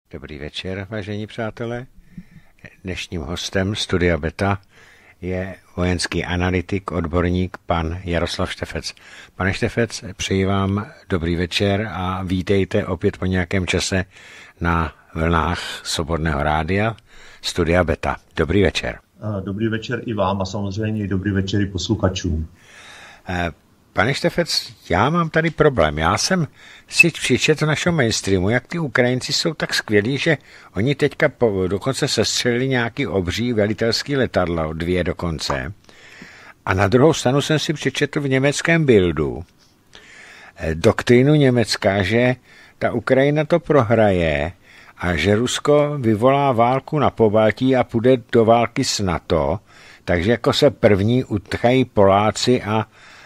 Dobrý večer, vážení přátelé. Dnešním hostem Studia Beta je vojenský analytik, odborník, pan Jaroslav Štefec. Pane Štefec, přeji vám dobrý večer a vítejte opět po nějakém čase na vlnách Svobodného rádia Studia Beta. Dobrý večer. Dobrý večer i vám a samozřejmě i dobrý večer i posluchačům. Pane Štefec, já mám tady problém. Já jsem si přečetl našeho mainstreamu, jak ty Ukrajinci jsou tak skvělí, že oni teďka dokonce sestřelili nějaký obří velitelský letadlo, 2 dokonce. A na druhou stranu jsem si přečetl v německém Bildu doktrínu Německa, že ta Ukrajina to prohraje a že Rusko vyvolá válku na Pobaltí a půjde do války s NATO, takže jako se první utkají Poláci a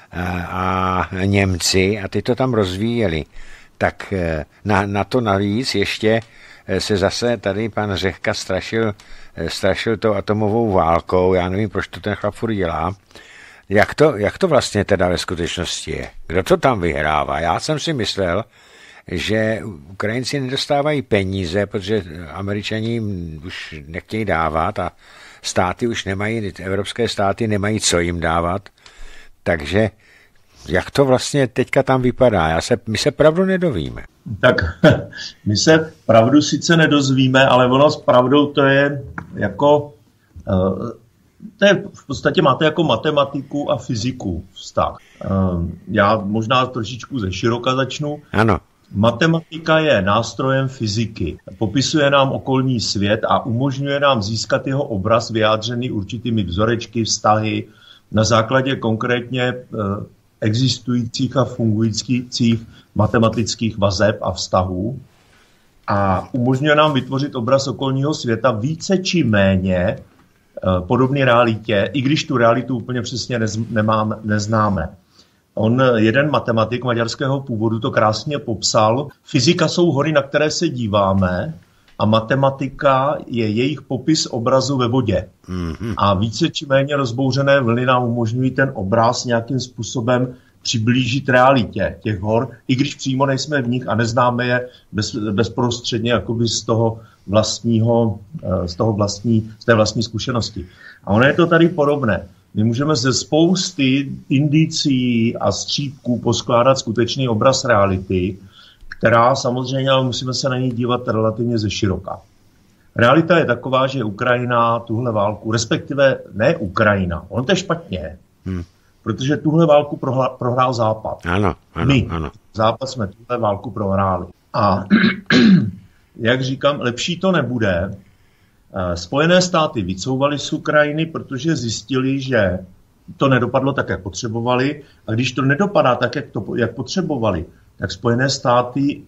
Němci a ty to tam rozvíjeli. Tak na to navíc ještě se zase tady pan Řehka strašil tou atomovou válkou. Já nevím, proč to ten chlap furt dělá. Jak to vlastně teda ve skutečnosti je? Kdo to tam vyhrává? Já jsem si myslel, že Ukrajinci nedostávají peníze, protože Američani už nechtějí dávat a státy už nemají, evropské státy nemají co jim dávat. Takže jak to vlastně teďka tam vypadá? My se pravdu nedovíme. Tak my se pravdu sice nedozvíme, ale ono s pravdou to je jako, v podstatě máte jako matematiku a fyziku vztah. Já možná trošičku ze široka začnu. Ano. Matematika je nástrojem fyziky. Popisuje nám okolní svět a umožňuje nám získat jeho obraz vyjádřený určitými vzorečky, vztahy, na základě konkrétně existujících a fungujících matematických vazeb a vztahů a umožňuje nám vytvořit obraz okolního světa více či méně podobný realitě, i když tu realitu úplně přesně neznáme. Jeden matematik maďarského původu to krásně popsal. Fyzika jsou hory, na které se díváme, a matematika je jejich popis obrazu ve vodě. Mm-hmm. A více či méně rozbouřené vlny nám umožňují ten obraz nějakým způsobem přiblížit realitě těch hor, i když přímo nejsme v nich a neznáme je bezprostředně jakoby z té vlastní zkušenosti. A ono je to tady podobné. My můžeme ze spousty indicií a střípků poskládat skutečný obraz reality, která samozřejmě, ale musíme se na ní dívat relativně ze široka. Realita je taková, že Ukrajina tuhle válku, respektive ne Ukrajina, on to je špatně, protože tuhle válku prohrál Západ. Ano. Západ jsme tuhle válku prohráli. A jak říkám, lepší to nebude. Spojené státy vycouvaly z Ukrajiny, protože zjistili, že to nedopadlo tak, jak potřebovali. A když to nedopadá tak, jak potřebovali, tak Spojené státy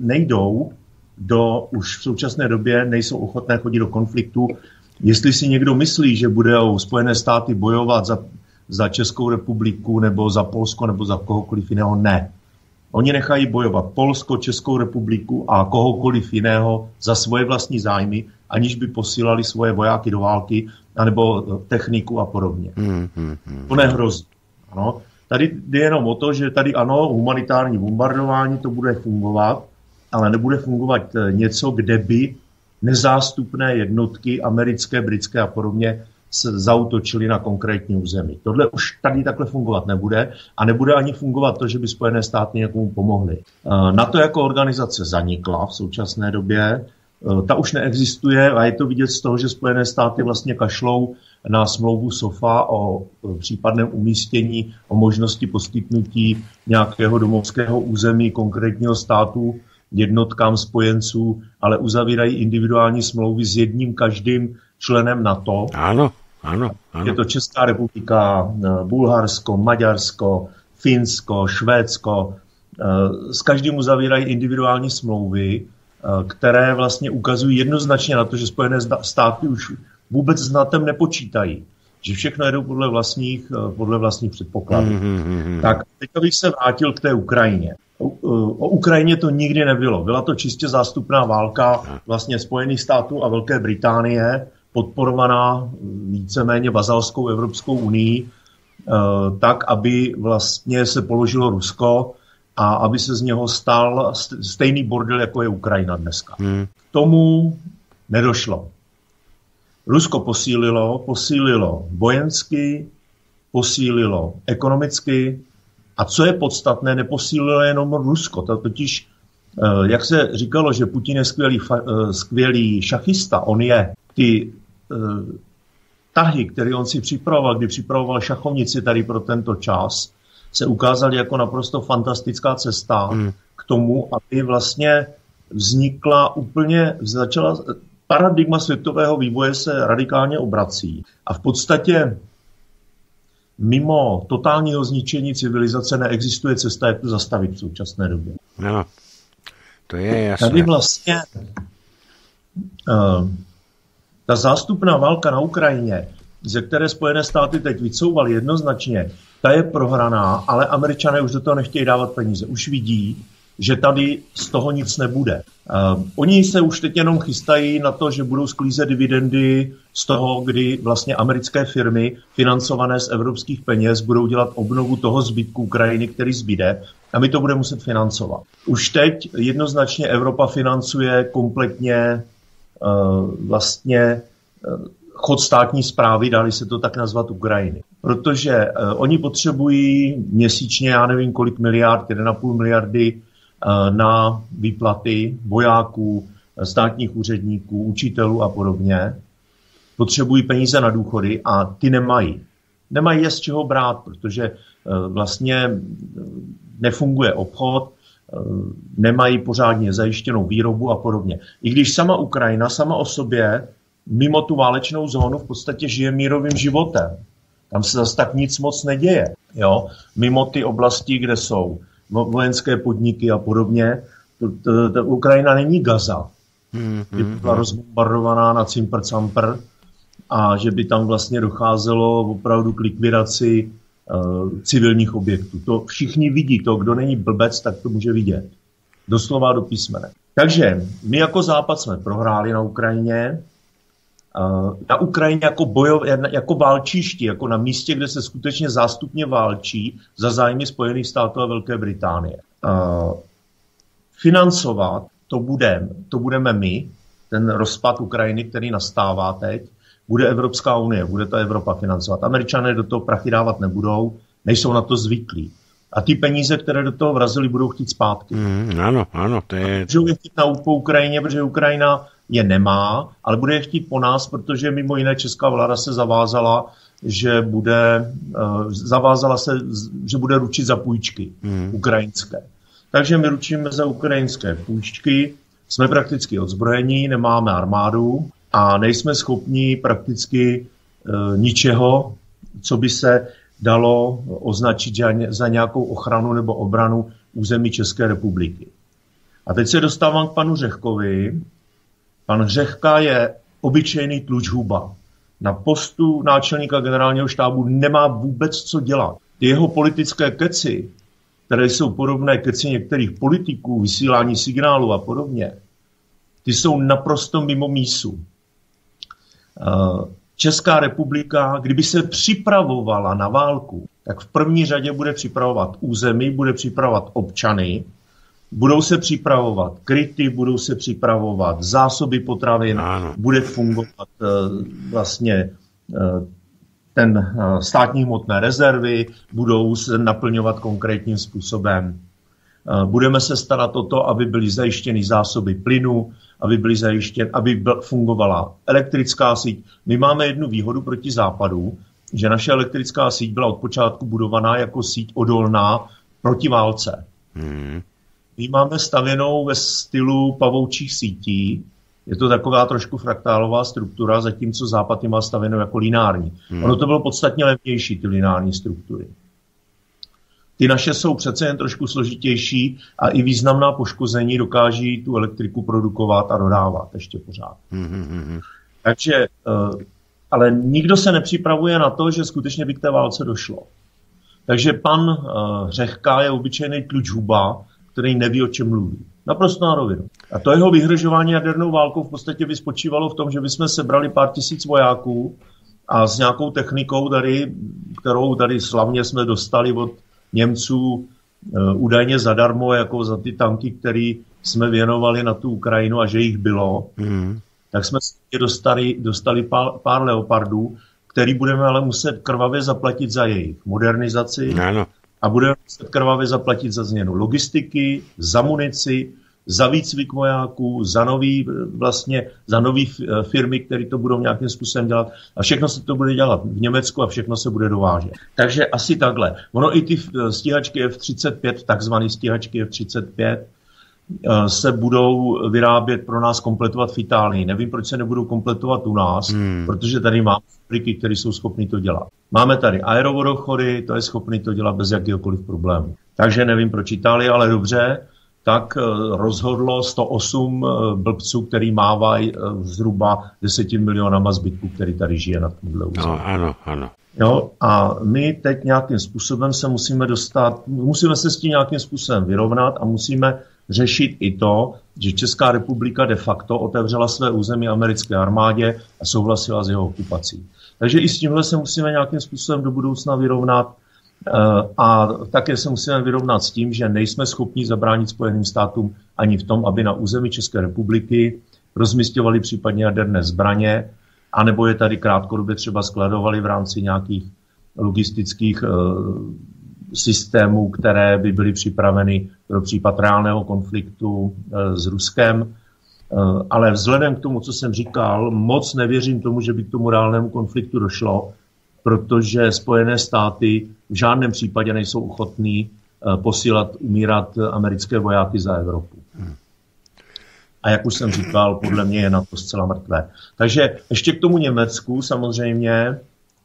už v současné době nejsou ochotné chodit do konfliktu. Jestli si někdo myslí, že budou Spojené státy bojovat za Českou republiku nebo za Polsko nebo za kohokoliv jiného, ne. Oni nechají bojovat Polsko, Českou republiku a kohokoliv jiného za svoje vlastní zájmy, aniž by posílali svoje vojáky do války anebo techniku a podobně. To nehrozí. Ano. Tady jde jenom o to, že tady ano, humanitární bombardování to bude fungovat, ale nebude fungovat něco, kde by nezástupné jednotky americké, britské a podobně se zaútočily na konkrétní území. Tohle už tady takhle fungovat nebude a nebude ani fungovat to, že by Spojené státy někomu pomohly. NATO jako organizace zanikla v současné době, ta už neexistuje a je to vidět z toho, že Spojené státy vlastně kašlou na smlouvu SOFA o případném umístění, o možnosti poskytnutí nějakého domovského území konkrétního státu jednotkám spojenců, ale uzavírají individuální smlouvy s jedním každým členem NATO. Ano. Je to Česká republika, Bulharsko, Maďarsko, Finsko, Švédsko. S každým uzavírají individuální smlouvy, které vlastně ukazují jednoznačně na to, že Spojené státy už vůbec s NATOem nepočítají. Že všechno jedou podle vlastních předpokladů. Tak teď bych se vrátil k té Ukrajině. O Ukrajině to nikdy nebylo. Byla to čistě zástupná válka vlastně Spojených států a Velké Británie, podporovaná víceméně vazalskou Evropskou unii, tak, aby vlastně se položilo Rusko a aby se z něho stal stejný bordel, jako je Ukrajina dneska. K tomu nedošlo. Rusko posílilo vojensky, posílilo ekonomicky a co je podstatné, neposílilo jenom Rusko. To totiž, jak se říkalo, že Putin je skvělý šachista, on je. Ty tahy, které on si připravoval, kdy připravoval šachovnici tady pro tento čas, se ukázaly jako naprosto fantastická cesta k tomu, aby vlastně začala paradigma světového vývoje se radikálně obrací. A v podstatě mimo totálního zničení civilizace neexistuje cesta, jak to zastavit v současné době. No, to je jasné. Tady vlastně ta zástupná válka na Ukrajině, ze které Spojené státy teď vycouvaly jednoznačně, ta je prohraná, ale Američané už do toho nechtějí dávat peníze. Už vidí, že tady z toho nic nebude. Oni se už teď jenom chystají na to, že budou sklízet dividendy z toho, kdy vlastně americké firmy financované z evropských peněz budou dělat obnovu toho zbytku Ukrajiny, který zbyde, a my to budeme muset financovat. Už teď jednoznačně Evropa financuje kompletně vlastně chod státní správy, dá se to tak nazvat, Ukrajiny. Protože oni potřebují měsíčně, já nevím kolik miliard, 1,5 miliardy na výplaty vojáků, státních úředníků, učitelů a podobně. Potřebují peníze na důchody a ty nemají. Nemají je z čeho brát, protože vlastně nefunguje obchod, nemají pořádně zajištěnou výrobu a podobně. I když sama Ukrajina, sama o sobě, mimo tu válečnou zónu v podstatě žije mírovým životem. Tam se zase tak nic moc neděje. Jo? Mimo ty oblasti, kde jsou vojenské podniky a podobně, Ukrajina není Gaza. By byla rozbombardovaná na cimpr-campr a že by tam vlastně docházelo opravdu k likvidaci civilních objektů. To všichni vidí, to, kdo není blbec, tak to může vidět. Doslova do písmene. Takže my jako Západ jsme prohráli na Ukrajině. Na Ukrajině jako válčišti, jako na místě, kde se skutečně zástupně válčí za zájmy Spojených států a Velké Británie. Financovat to budeme my, ten rozpad Ukrajiny, který nastává teď, bude Evropská unie, bude ta Evropa financovat. Američané do toho prachy dávat nebudou, nejsou na to zvyklí. A ty peníze, které do toho vrazili, budou chtít zpátky. Ano, to je... Budou je chtít po Ukrajině, protože Ukrajina je nemá, ale bude je chtít po nás, protože mimo jiné česká vláda se zavázala, že bude ručit za půjčky ukrajinské. Takže my ručíme za ukrajinské půjčky, jsme prakticky odzbrojení, nemáme armádu a nejsme schopni prakticky ničeho, co by se dalo označit za nějakou ochranu nebo obranu území České republiky. A teď se dostávám k panu Řehkovi. Pan Řehka je obyčejný tlučhuba. Na postu náčelníka generálního štábu nemá vůbec co dělat. Ty jeho politické keci, které jsou podobné keci některých politiků, vysílání signálu a podobně, ty jsou naprosto mimo mísu. Česká republika, kdyby se připravovala na válku, tak v první řadě bude připravovat území, bude připravovat občany, budou se připravovat kryty, budou se připravovat zásoby potravin, bude fungovat vlastně ten státní hmotné rezervy, budou se naplňovat konkrétním způsobem. Budeme se starat o to, aby byly zajištěny zásoby plynu, aby fungovala elektrická síť. My máme jednu výhodu proti západu, že naše elektrická síť byla od počátku budovaná jako síť odolná proti válce. My máme stavěnou ve stylu pavoučích sítí, je to taková trošku fraktálová struktura, zatímco západ má stavěnou jako lineární. Ono to bylo podstatně levnější, ty lineární struktury. Ty naše jsou přece jen trošku složitější a i významná poškození dokáží tu elektriku produkovat a dodávat ještě pořád. Takže, ale nikdo se nepřipravuje na to, že skutečně by k té válce došlo. Takže pan Řehka je obyčejný tlučhuba, který neví, o čem mluví. Naprosto na rovinu. A to jeho vyhrožování jadernou válkou v podstatě by spočívalo v tom, že bychom sebrali pár tisíc vojáků a s nějakou technikou, kterou tady slavně jsme dostali od Němců údajně zadarmo jako za ty tanky, které jsme věnovali na tu Ukrajinu a že jich bylo, tak jsme dostali pár Leopardů, který budeme ale muset krvavě zaplatit za jejich modernizaci a budeme muset krvavě zaplatit za změnu logistiky, za munici, za výcvik vojáků, za nový firmy, které to budou nějakým způsobem dělat. A všechno se to bude dělat v Německu a všechno se bude dovážet. Takže asi takhle. Ono i ty stíhačky F-35, takzvané stíhačky F-35, se budou vyrábět pro nás, kompletovat v Itálii. Nevím, proč se nebudou kompletovat u nás, protože tady máme fabriky, které jsou schopny to dělat. Máme tady aerovodochody, to je schopný to dělat bez jakýhokoliv problému. Takže nevím, proč Itálie, ale dobře, tak rozhodlo 108 blbců, který mávají zhruba 10 milionama zbytku, který tady žije na tomhle území. No, ano. Jo, a my teď nějakým způsobem se musíme se s tím nějakým způsobem vyrovnat a musíme řešit i to, že Česká republika de facto otevřela své území americké armádě a souhlasila s jeho okupací. Takže i s tímhle se musíme nějakým způsobem do budoucna vyrovnat a také se musíme vyrovnat s tím, že nejsme schopni zabránit Spojeným státům ani v tom, aby na území České republiky rozmisťovali případně jaderné zbraně, anebo je tady krátkodobě třeba skladovali v rámci nějakých logistických systémů, které by byly připraveny pro případ reálného konfliktu s Ruskem. Ale vzhledem k tomu, co jsem říkal, moc nevěřím tomu, že by k tomu reálnému konfliktu došlo, protože Spojené státy v žádném případě nejsou ochotní posílat, umírat americké vojáky za Evropu. A jak už jsem říkal, podle mě je na to zcela mrtvé. Takže ještě k tomu Německu samozřejmě.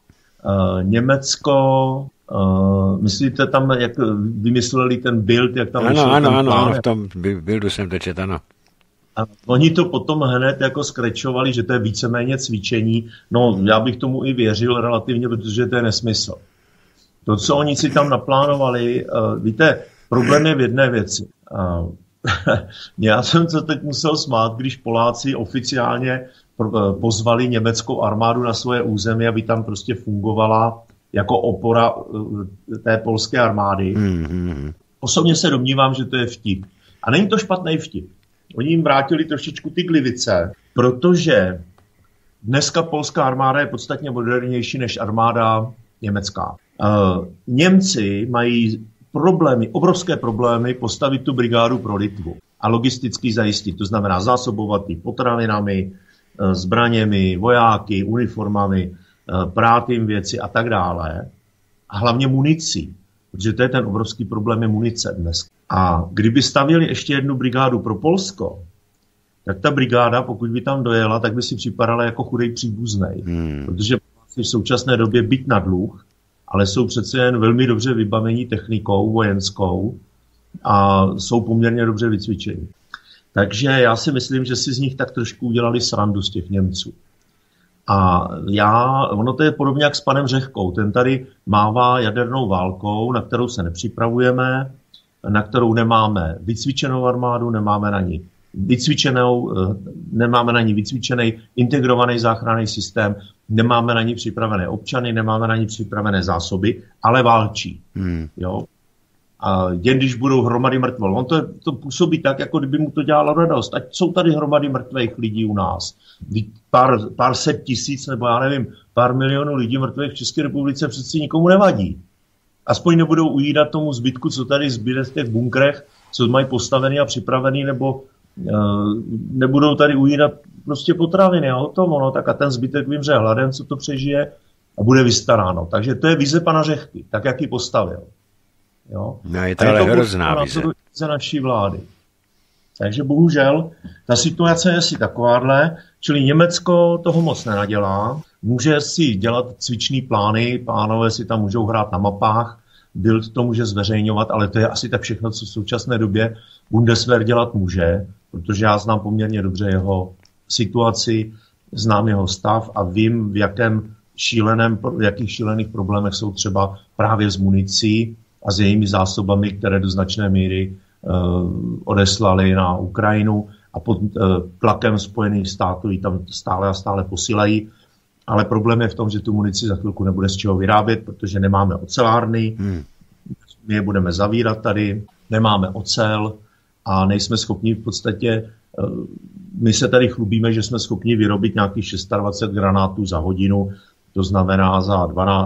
Německo, myslíte tam, jak vymysleli ten Bild, jak tam vyšel ten plán? Ano, v tom Bildu jsem to četl, ano. A oni to potom hned jako skrečovali, že to je víceméně cvičení. No, já bych tomu i věřil relativně, protože to je nesmysl. To, co oni si tam naplánovali, víte, problém je v jedné věci. Já jsem se teď musel smát, když Poláci oficiálně pozvali německou armádu na svoje území, aby tam prostě fungovala jako opora té polské armády. Osobně se domnívám, že to je vtip. A není to špatný vtip. Oni jim vrátili trošičku ty glivice, protože dneska polská armáda je podstatně modernější než armáda německá. Němci mají obrovské problémy postavit tu brigádu pro Litvu a logisticky zajistit. To znamená zásobovat ji potravinami, zbraněmi, vojáky, uniformami, prát jim věci a tak dále. A hlavně municí, protože to je ten obrovský problém, je munice dnes. A kdyby stavěli ještě jednu brigádu pro Polsko, tak ta brigáda, pokud by tam dojela, tak by si připadala jako chudej příbuznej. Protože v současné době byť na dluh, ale jsou přece jen velmi dobře vybavení technikou vojenskou a jsou poměrně dobře vycvičení. Takže já si myslím, že si z nich tak trošku udělali srandu z těch Němců. A ono to je podobně jak s panem Řehkou. Ten tady mává jadernou válkou, na kterou se nepřipravujeme, na kterou nemáme vycvičenou armádu, nemáme na ní vycvičený integrovaný záchranný systém, nemáme na ní připravené občany, nemáme na ní připravené zásoby, ale válčí. Jo? A jen když budou hromady mrtvol. On to působí tak, jako kdyby mu to dělalo radost. Ať jsou tady hromady mrtvých lidí u nás. Pár set tisíc, nebo já nevím, pár milionů lidí mrtvých v České republice přeci nikomu nevadí. Aspoň nebudou ujídat tomu zbytku, co tady zbyde v těch bunkrech, co mají postavený a připravený, nebo nebudou tady ujídat prostě potraviny a o tom, tak a ten zbytek vymře hladem, co to přežije a bude vystaráno. Takže to je vize pana Řehky, tak jak ji postavil. Jo? No, je to ale hrozná vize naší vlády. Takže bohužel ta situace je asi takováhle, čili Německo toho moc nenadělá, může si dělat cvičný plány, pánové si tam můžou hrát na mapách, Bild to může zveřejňovat, ale to je asi tak všechno, co v současné době Bundeswehr dělat může, protože já znám poměrně dobře jeho situaci, znám jeho stav a vím, v jakých šílených problémech jsou třeba právě s municí a s jejími zásobami, které do značné míry odeslali na Ukrajinu a pod tlakem Spojených států ji tam stále a stále posílají. Ale problém je v tom, že tu munici za chvilku nebude z čeho vyrábět, protože nemáme ocelárny, my je budeme zavírat tady, nemáme ocel a nejsme schopni v podstatě, my se tady chlubíme, že jsme schopni vyrobit nějakých 26 granátů za hodinu, to znamená za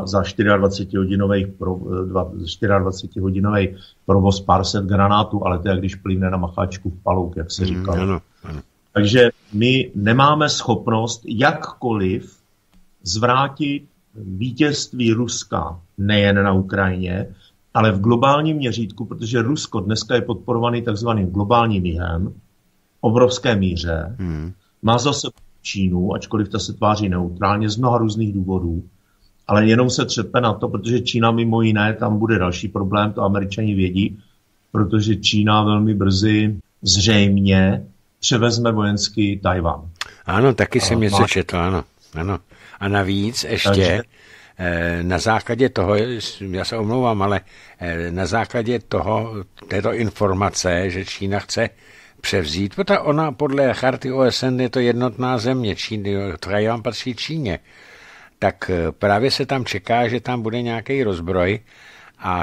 24-hodinový provoz pár set granátů, ale to je, když plivne na macháčku v palouk, jak se říkalo. Ano. Takže my nemáme schopnost jakkoliv zvrátit vítězství Ruska nejen na Ukrajině, ale v globálním měřítku, protože Rusko dneska je podporovaný takzvaným globálním jihem, obrovské míře, má zase Čínu, ačkoliv ta se tváří neutrálně z mnoha různých důvodů, ale jenom se třepe na to, protože Čína mimo jiné, tam bude další problém, to Američani vědí, protože Čína velmi brzy zřejmě převezme vojenský Tajvan. Ano, taky jsem něco četl, ano. A navíc ještě na základě toho, já se omlouvám, ale na základě této informace, že Čína chce převzít, protože ona podle charty OSN je to jednotná země, Tajvan patří Číně, tak právě se tam čeká, že tam bude nějaký rozbroj a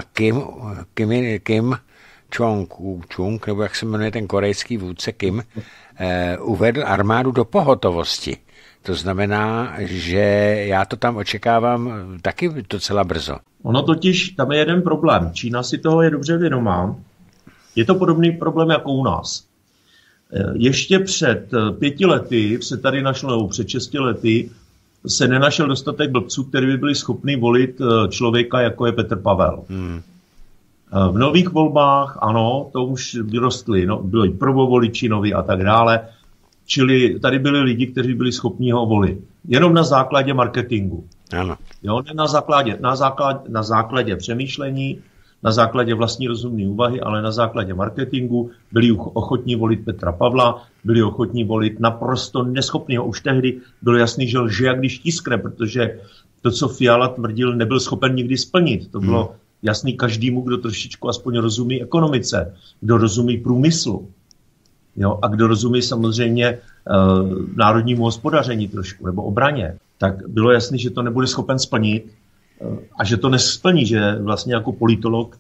Kim Jong-un, nebo jak se jmenuje ten korejský vůdce Kim, uvedl armádu do pohotovosti. To znamená, že já to tam očekávám taky docela brzo. Ono totiž, tam je jeden problém. Čína si toho je dobře vědomá. Je to podobný problém jako u nás. Ještě před 5 lety se tady našlo, nebo před 6 lety, se nenašel dostatek blbců, kteří by byli schopni volit člověka, jako je Petr Pavel. V nových volbách, ano, to už vyrostli, byli prvovoliči noví a tak dále. Čili tady byli lidi, kteří byli schopni ho volit. Jenom na základě marketingu. Ano. Jo, ne na základě přemýšlení, na základě vlastní rozumné úvahy, ale na základě marketingu byli ochotní volit Petra Pavla, byli ochotní volit naprosto neschopného. Už tehdy bylo jasný, že lže jak když tiskne, protože to, co Fiala tvrdil, nebyl schopen nikdy splnit. To bylo jasný každému, kdo trošičku aspoň rozumí ekonomice, kdo rozumí průmyslu. Jo, a kdo rozumí samozřejmě národnímu hospodaření trošku, nebo obraně, tak bylo jasný, že to nebude schopen splnit a že to nesplní, že vlastně jako politolog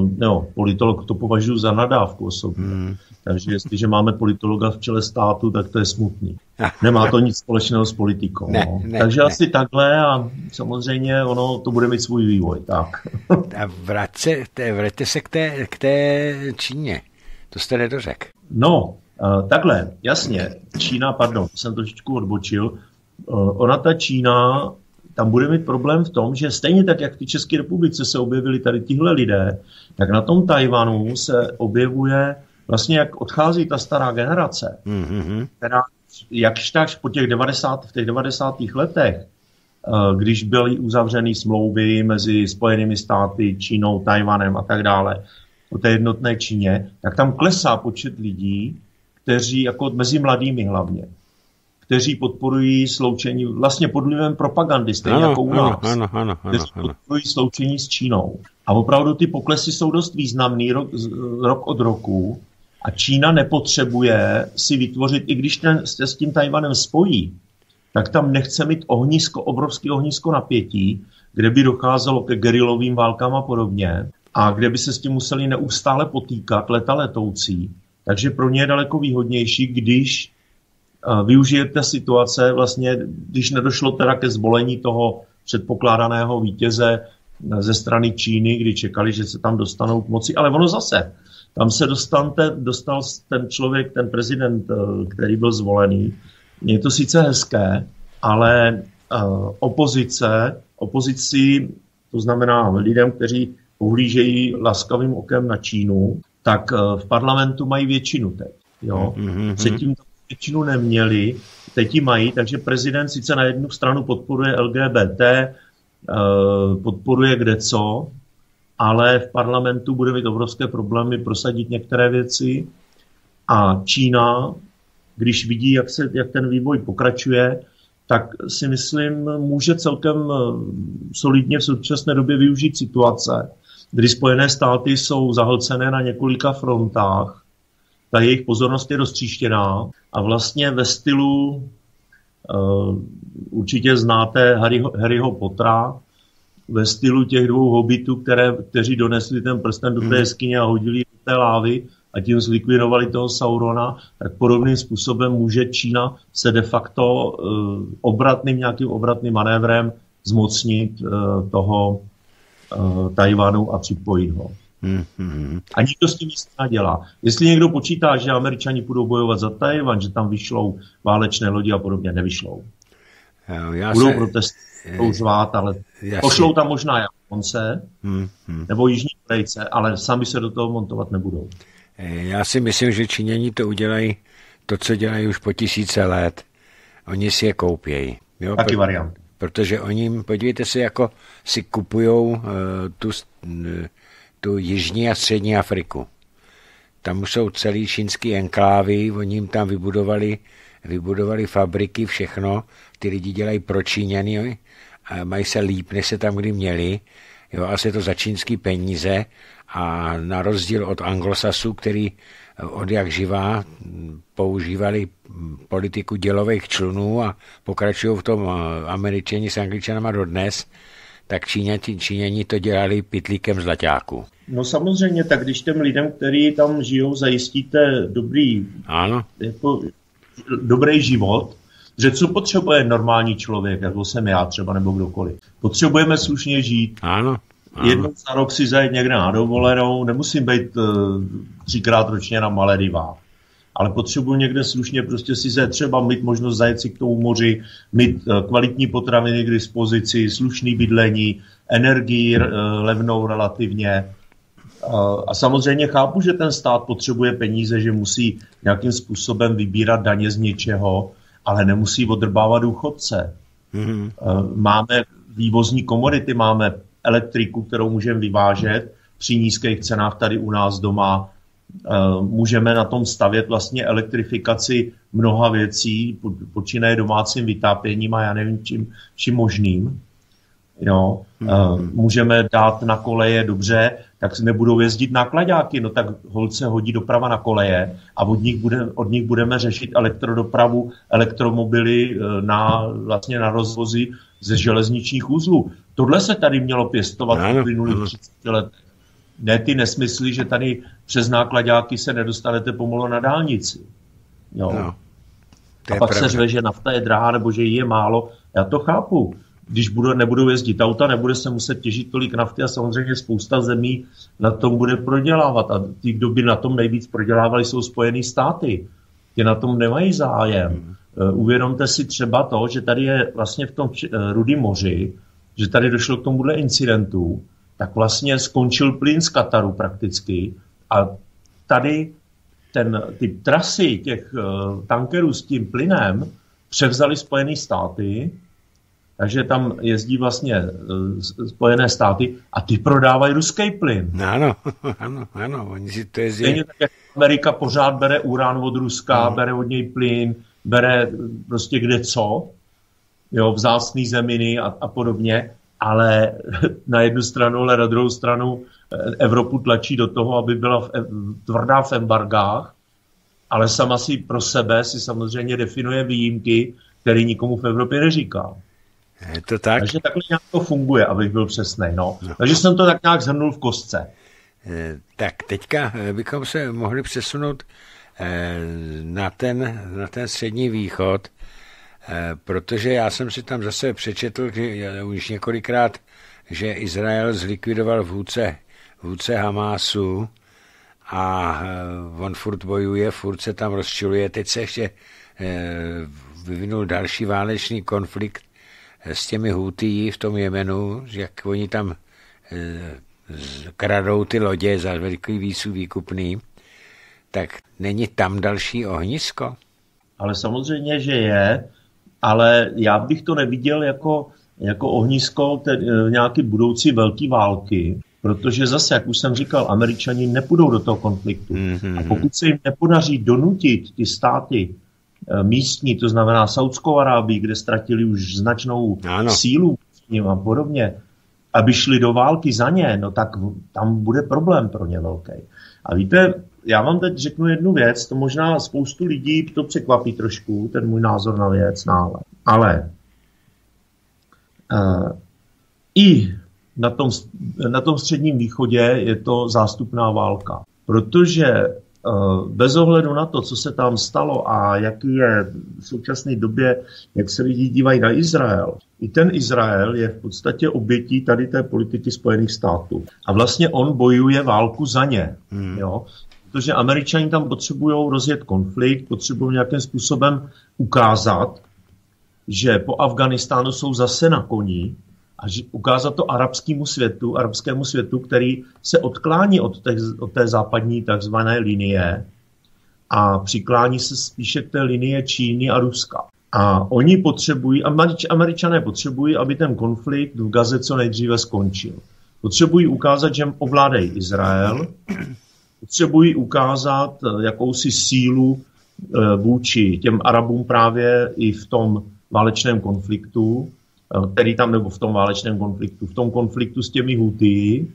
to považuji za nadávku osobně. Takže jestliže máme politologa v čele státu, tak to je smutný. Nemá to nic společného s politikou. Takže asi takhle a samozřejmě ono to bude mít svůj vývoj. Tak. A vraťte se k té Číně. To jste nedořekl. No, takhle, jasně. Čína, jsem trošičku odbočil. Ona ta Čína, tam bude mít problém v tom, že stejně tak, jak v České republice se objevili tady tihle lidé, tak na tom Tajvanu se objevuje vlastně, jak odchází ta stará generace, která jakž tak v těch 90. letech, když byly uzavřeny smlouvy mezi Spojenými státy, Čínou, Tajvanem a tak dále, o té jednotné Číně, tak tam klesá počet lidí, kteří, jako mezi mladými hlavně, kteří podporují sloučení, vlastně pod vlivem propagandy, stejně jako u nás, kteří podporují sloučení s Čínou. A opravdu ty poklesy jsou dost významný rok od roku a Čína nepotřebuje si vytvořit, i když se s tím Tajvanem spojí, tak tam nechce mít obrovské ohnisko napětí, kde by docházelo ke gerilovým válkám a podobně, a kde by se s tím museli neustále potýkat letoucí. Takže pro ně je daleko výhodnější, když využijete situace, vlastně, když nedošlo teda ke zvolení toho předpokládaného vítěze ze strany Číny, kdy čekali, že se tam dostanou k moci. Ale ono zase, tam se dostal ten člověk, ten prezident, který byl zvolený. Je to sice hezké, ale opozici, to znamená lidem, kteří pohlížejí laskavým okem na Čínu, tak v parlamentu mají většinu teď. Jo? Předtím to většinu neměli, teď ji mají, takže prezident sice na jednu stranu podporuje LGBT, podporuje kdeco, ale v parlamentu bude mít obrovské problémy prosadit některé věci a Čína, když vidí, jak ten vývoj pokračuje, tak si myslím, může celkem solidně v současné době využít situace, kdy Spojené státy jsou zahlcené na několika frontách, ta jejich pozornost je roztříštěná a vlastně ve stylu, určitě znáte Harryho Pottera, ve stylu těch dvou hobitů, kteří donesli ten prsten do té jeskyně a hodili do té lávy a tím zlikvidovali toho Saurona, tak podobným způsobem může Čína se de facto nějakým obratným manévrem zmocnit toho Tajvanu a připojit ho. A nikdo s tím nic nedělá. Jestli někdo počítá, že Američani půjdou bojovat za Tajvan, že tam vyšlou válečné lodi a podobně, nevyšlou. Budou protestovat, zvát, ale pošlou tam možná Japonce nebo Jižní Korejce, ale sami se do toho montovat nebudou. Já si myslím, že Číňani to udělají to, co dělají už po tisíce let. Oni si je koupějí. Jo? Taky variant. Protože oni, podívejte se, jako si kupujou tu Jižní a Střední Afriku. Tam jsou celý čínský enklávy, oni jim tam vybudovali fabriky, všechno. Ty lidi dělají pro Číňany a mají se líp, než se tam kdy měli. Jo, asi je to za čínský peníze a na rozdíl od Anglosasů, který od jak živá používali politiku dělových člunů a pokračují v tom Američani s Angličanama dodnes, tak Číňani to dělali pytlíkem zlaťáku. No samozřejmě, tak když těm lidem, kteří tam žijou, zajistíte dobrý život, že co potřebuje normální člověk, jako jsem já třeba, nebo kdokoliv. Potřebujeme slušně žít. Ano. Jednou za rok si zajít někde na dovolenou, nemusím být 3krát ročně na Maledivách, ale potřebuji někde slušně prostě si zajet, třeba mít možnost zajet si k tomu moři, mít kvalitní potraviny k dispozici, slušný bydlení, energii levnou relativně. A samozřejmě chápu, že ten stát potřebuje peníze, že musí nějakým způsobem vybírat daně z něčeho, ale nemusí odrbávat důchodce. Máme vývozní komodity, máme elektriku, kterou můžeme vyvážet při nízkých cenách tady u nás doma. Můžeme na tom stavět vlastně elektrifikaci mnoha věcí, počínaje domácím vytápěním a já nevím čím možným. Jo. Můžeme dát na koleje dobře, tak nebudou jezdit náklaďáky, no tak holt se hodí doprava na koleje a od nich budeme řešit elektrodopravu, elektromobily vlastně na rozvozy ze železničních uzlů. Tohle se tady mělo pěstovat v uplynulých 30 letech. Ne ty nesmysly, že tady přes náklaďáky se nedostanete pomalu na dálnici. Jo. No, a pak se řve, že nafta je drahá nebo že jí je málo. Já to chápu. Když nebudou jezdit auta, nebude se muset těžit tolik nafty a samozřejmě spousta zemí na tom bude prodělávat. A ty, kdo by na tom nejvíc prodělávali, jsou Spojené státy. Ty na tom nemají zájem. Uvědomte si třeba to, že tady je vlastně v tom Rudém moři, že tady došlo k tomuhle incidentu, tak vlastně skončil plyn z Kataru prakticky a tady ty trasy těch tankerů s tím plynem převzali Spojené státy, takže tam jezdí vlastně Spojené státy a ty prodávají ruský plyn. Ano. Oni si to jezdí. Stejně tak, jak Amerika pořád bere urán od Ruska, bere od něj plyn, bere prostě kde co, jo, vzácný zeminy a podobně, ale na jednu stranu, ale na druhou stranu Evropu tlačí do toho, aby byla tvrdá v embargách, ale sama si pro sebe si samozřejmě definuje výjimky, které nikomu v Evropě neříká. Je to tak? Takže takhle nějak to funguje, abych byl přesnej. No. Takže jsem to tak nějak shrnul v kostce. Tak teďka bychom se mohli přesunout na ten Střední východ, protože já jsem si tam zase přečetl že už několikrát, že Izrael zlikvidoval vůdce Hamásu a on furt bojuje, furt se tam rozčiluje. Teď se ještě vyvinul další válečný konflikt s těmi Hútí v tom Jemenu, jak oni tam kradou ty lodě za veliký výkupný, tak není tam další ohnisko? Ale samozřejmě, že je, ale já bych to neviděl jako ohnisko nějaké budoucí velké války, protože zase, jak už jsem říkal, Američani nepůjdou do toho konfliktu. A pokud se jim nepodaří donutit ty státy místní, to znamená Saudskou Arábii, kde ztratili už značnou sílu a podobně, aby šli do války za ně, no tak tam bude problém pro ně velký. A víte, já vám teď řeknu jednu věc, to možná spoustu lidí to překvapí trošku, ten můj názor na věc, ale i na tom středním východě je to zástupná válka. Protože bez ohledu na to, co se tam stalo a jaký je v současné době, jak se lidi dívají na Izrael, i ten Izrael je v podstatě obětí tady té politiky Spojených států. A vlastně on bojuje válku za ně. Jo? Protože Američani tam potřebují rozjet konflikt, potřebují nějakým způsobem ukázat, že po Afganistánu jsou zase na koni, a ukázat to arabskému světu, který se odklání od té západní takzvané linie a přiklání se spíše k té linie Číny a Ruska. A oni potřebují, Američané potřebují, aby ten konflikt v Gaze co nejdříve skončil. Potřebují ukázat, že ovládají Izrael, potřebují ukázat jakousi sílu vůči těm Arabům právě i v tom válečném konfliktu, nebo v tom válečném konfliktu, v tom konfliktu s těmi Houthi.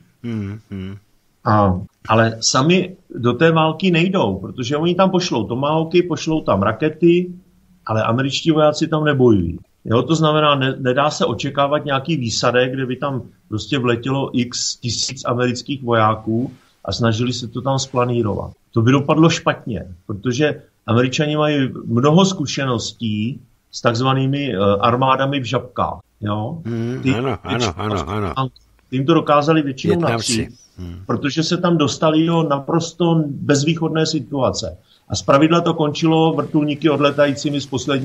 Ale sami do té války nejdou, protože oni tam pošlou tomahawky, pošlou tam rakety, ale američtí vojáci tam nebojují. Jo, to znamená, nedá se očekávat nějaký výsadek, kde by tam prostě vletělo x tisíc amerických vojáků a snažili se to tam splanírovat. To by dopadlo špatně, protože Američani mají mnoho zkušeností s takzvanými armádami v žabkách. Jo? Ano. Tím to dokázali většinou napřít, protože se tam dostali do naprosto bezvýchodné situace. A zpravidla to končilo vrtulníky odletajícími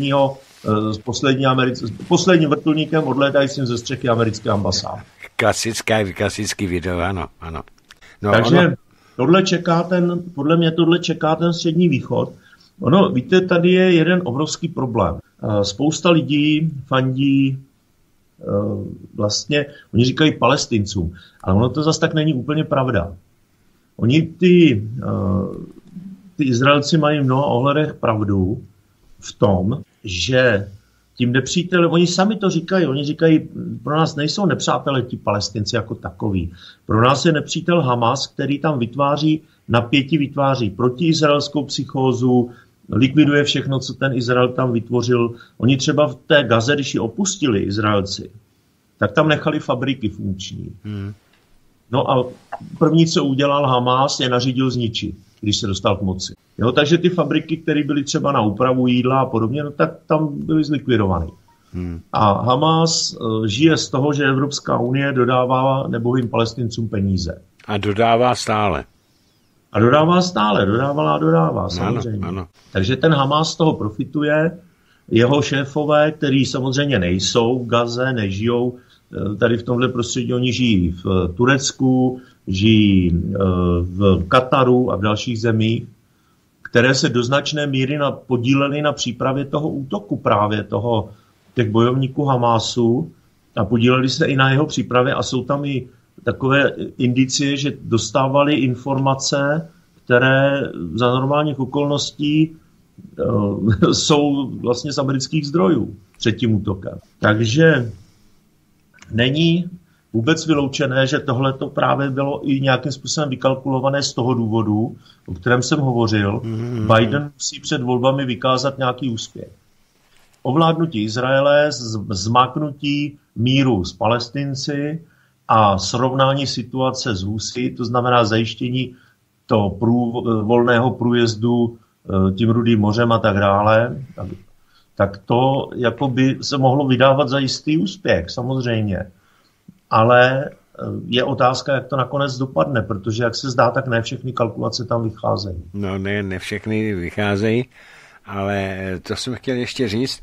posledním vrtulníkem odletajícím ze střechy americké ambasády. Klasický video, ano. No, takže podle mě tohle čeká ten střední východ. Víte, tady je jeden obrovský problém. Spousta lidí fandí vlastně, oni říkají Palestincům, ale ono to zase tak není úplně pravda. Oni ty Izraelci mají v mnoha ohledech pravdu v tom, že tím nepřítel, oni sami to říkají, oni říkají, pro nás nejsou nepřátelé ti Palestinci jako takový. Pro nás je nepřítel Hamas, který tam vytváří protiizraelskou psychózu, likviduje všechno, co ten Izrael tam vytvořil. Oni třeba v té Gaze, když ji opustili Izraelci, tak tam nechali fabriky funkční. No a první, co udělal Hamas, je nařídil zničit, když se dostal k moci. Jo, takže ty fabriky, které byly třeba na úpravu jídla a podobně, no, tak tam byly zlikvidovány. A Hamas žije z toho, že Evropská unie dodává nebohým Palestincům peníze. A dodává stále. Dodává, samozřejmě. Ano. Takže ten Hamas z toho profituje, jeho šéfové, který samozřejmě nejsou v Gaze, nežijou tady v tomhle prostředí, oni žijí v Turecku, žijí v Kataru a v dalších zemích, které se do značné míry podílely na přípravě toho útoku právě těch bojovníků Hamásu a podíleli se i na jeho přípravě a jsou tam i takové indicie, že dostávali informace, které za normálních okolností jsou vlastně z amerických zdrojů před tím útokem. Takže není vůbec vyloučené, že tohle to právě bylo i nějakým způsobem vykalkulované z toho důvodu, o kterém jsem hovořil. Biden musí před volbami vykázat nějaký úspěch. Ovládnutí Izraele, zmáknutí míru s Palestinci a srovnání situace s Husy, to znamená zajištění toho volného průjezdu tím Rudým mořem a tak dále, tak to jako by se mohlo vydávat za jistý úspěch, samozřejmě. Ale je otázka, jak to nakonec dopadne, protože jak se zdá, tak ne všechny kalkulace tam vycházejí. No ne všechny vycházejí, ale to jsem chtěl ještě říct,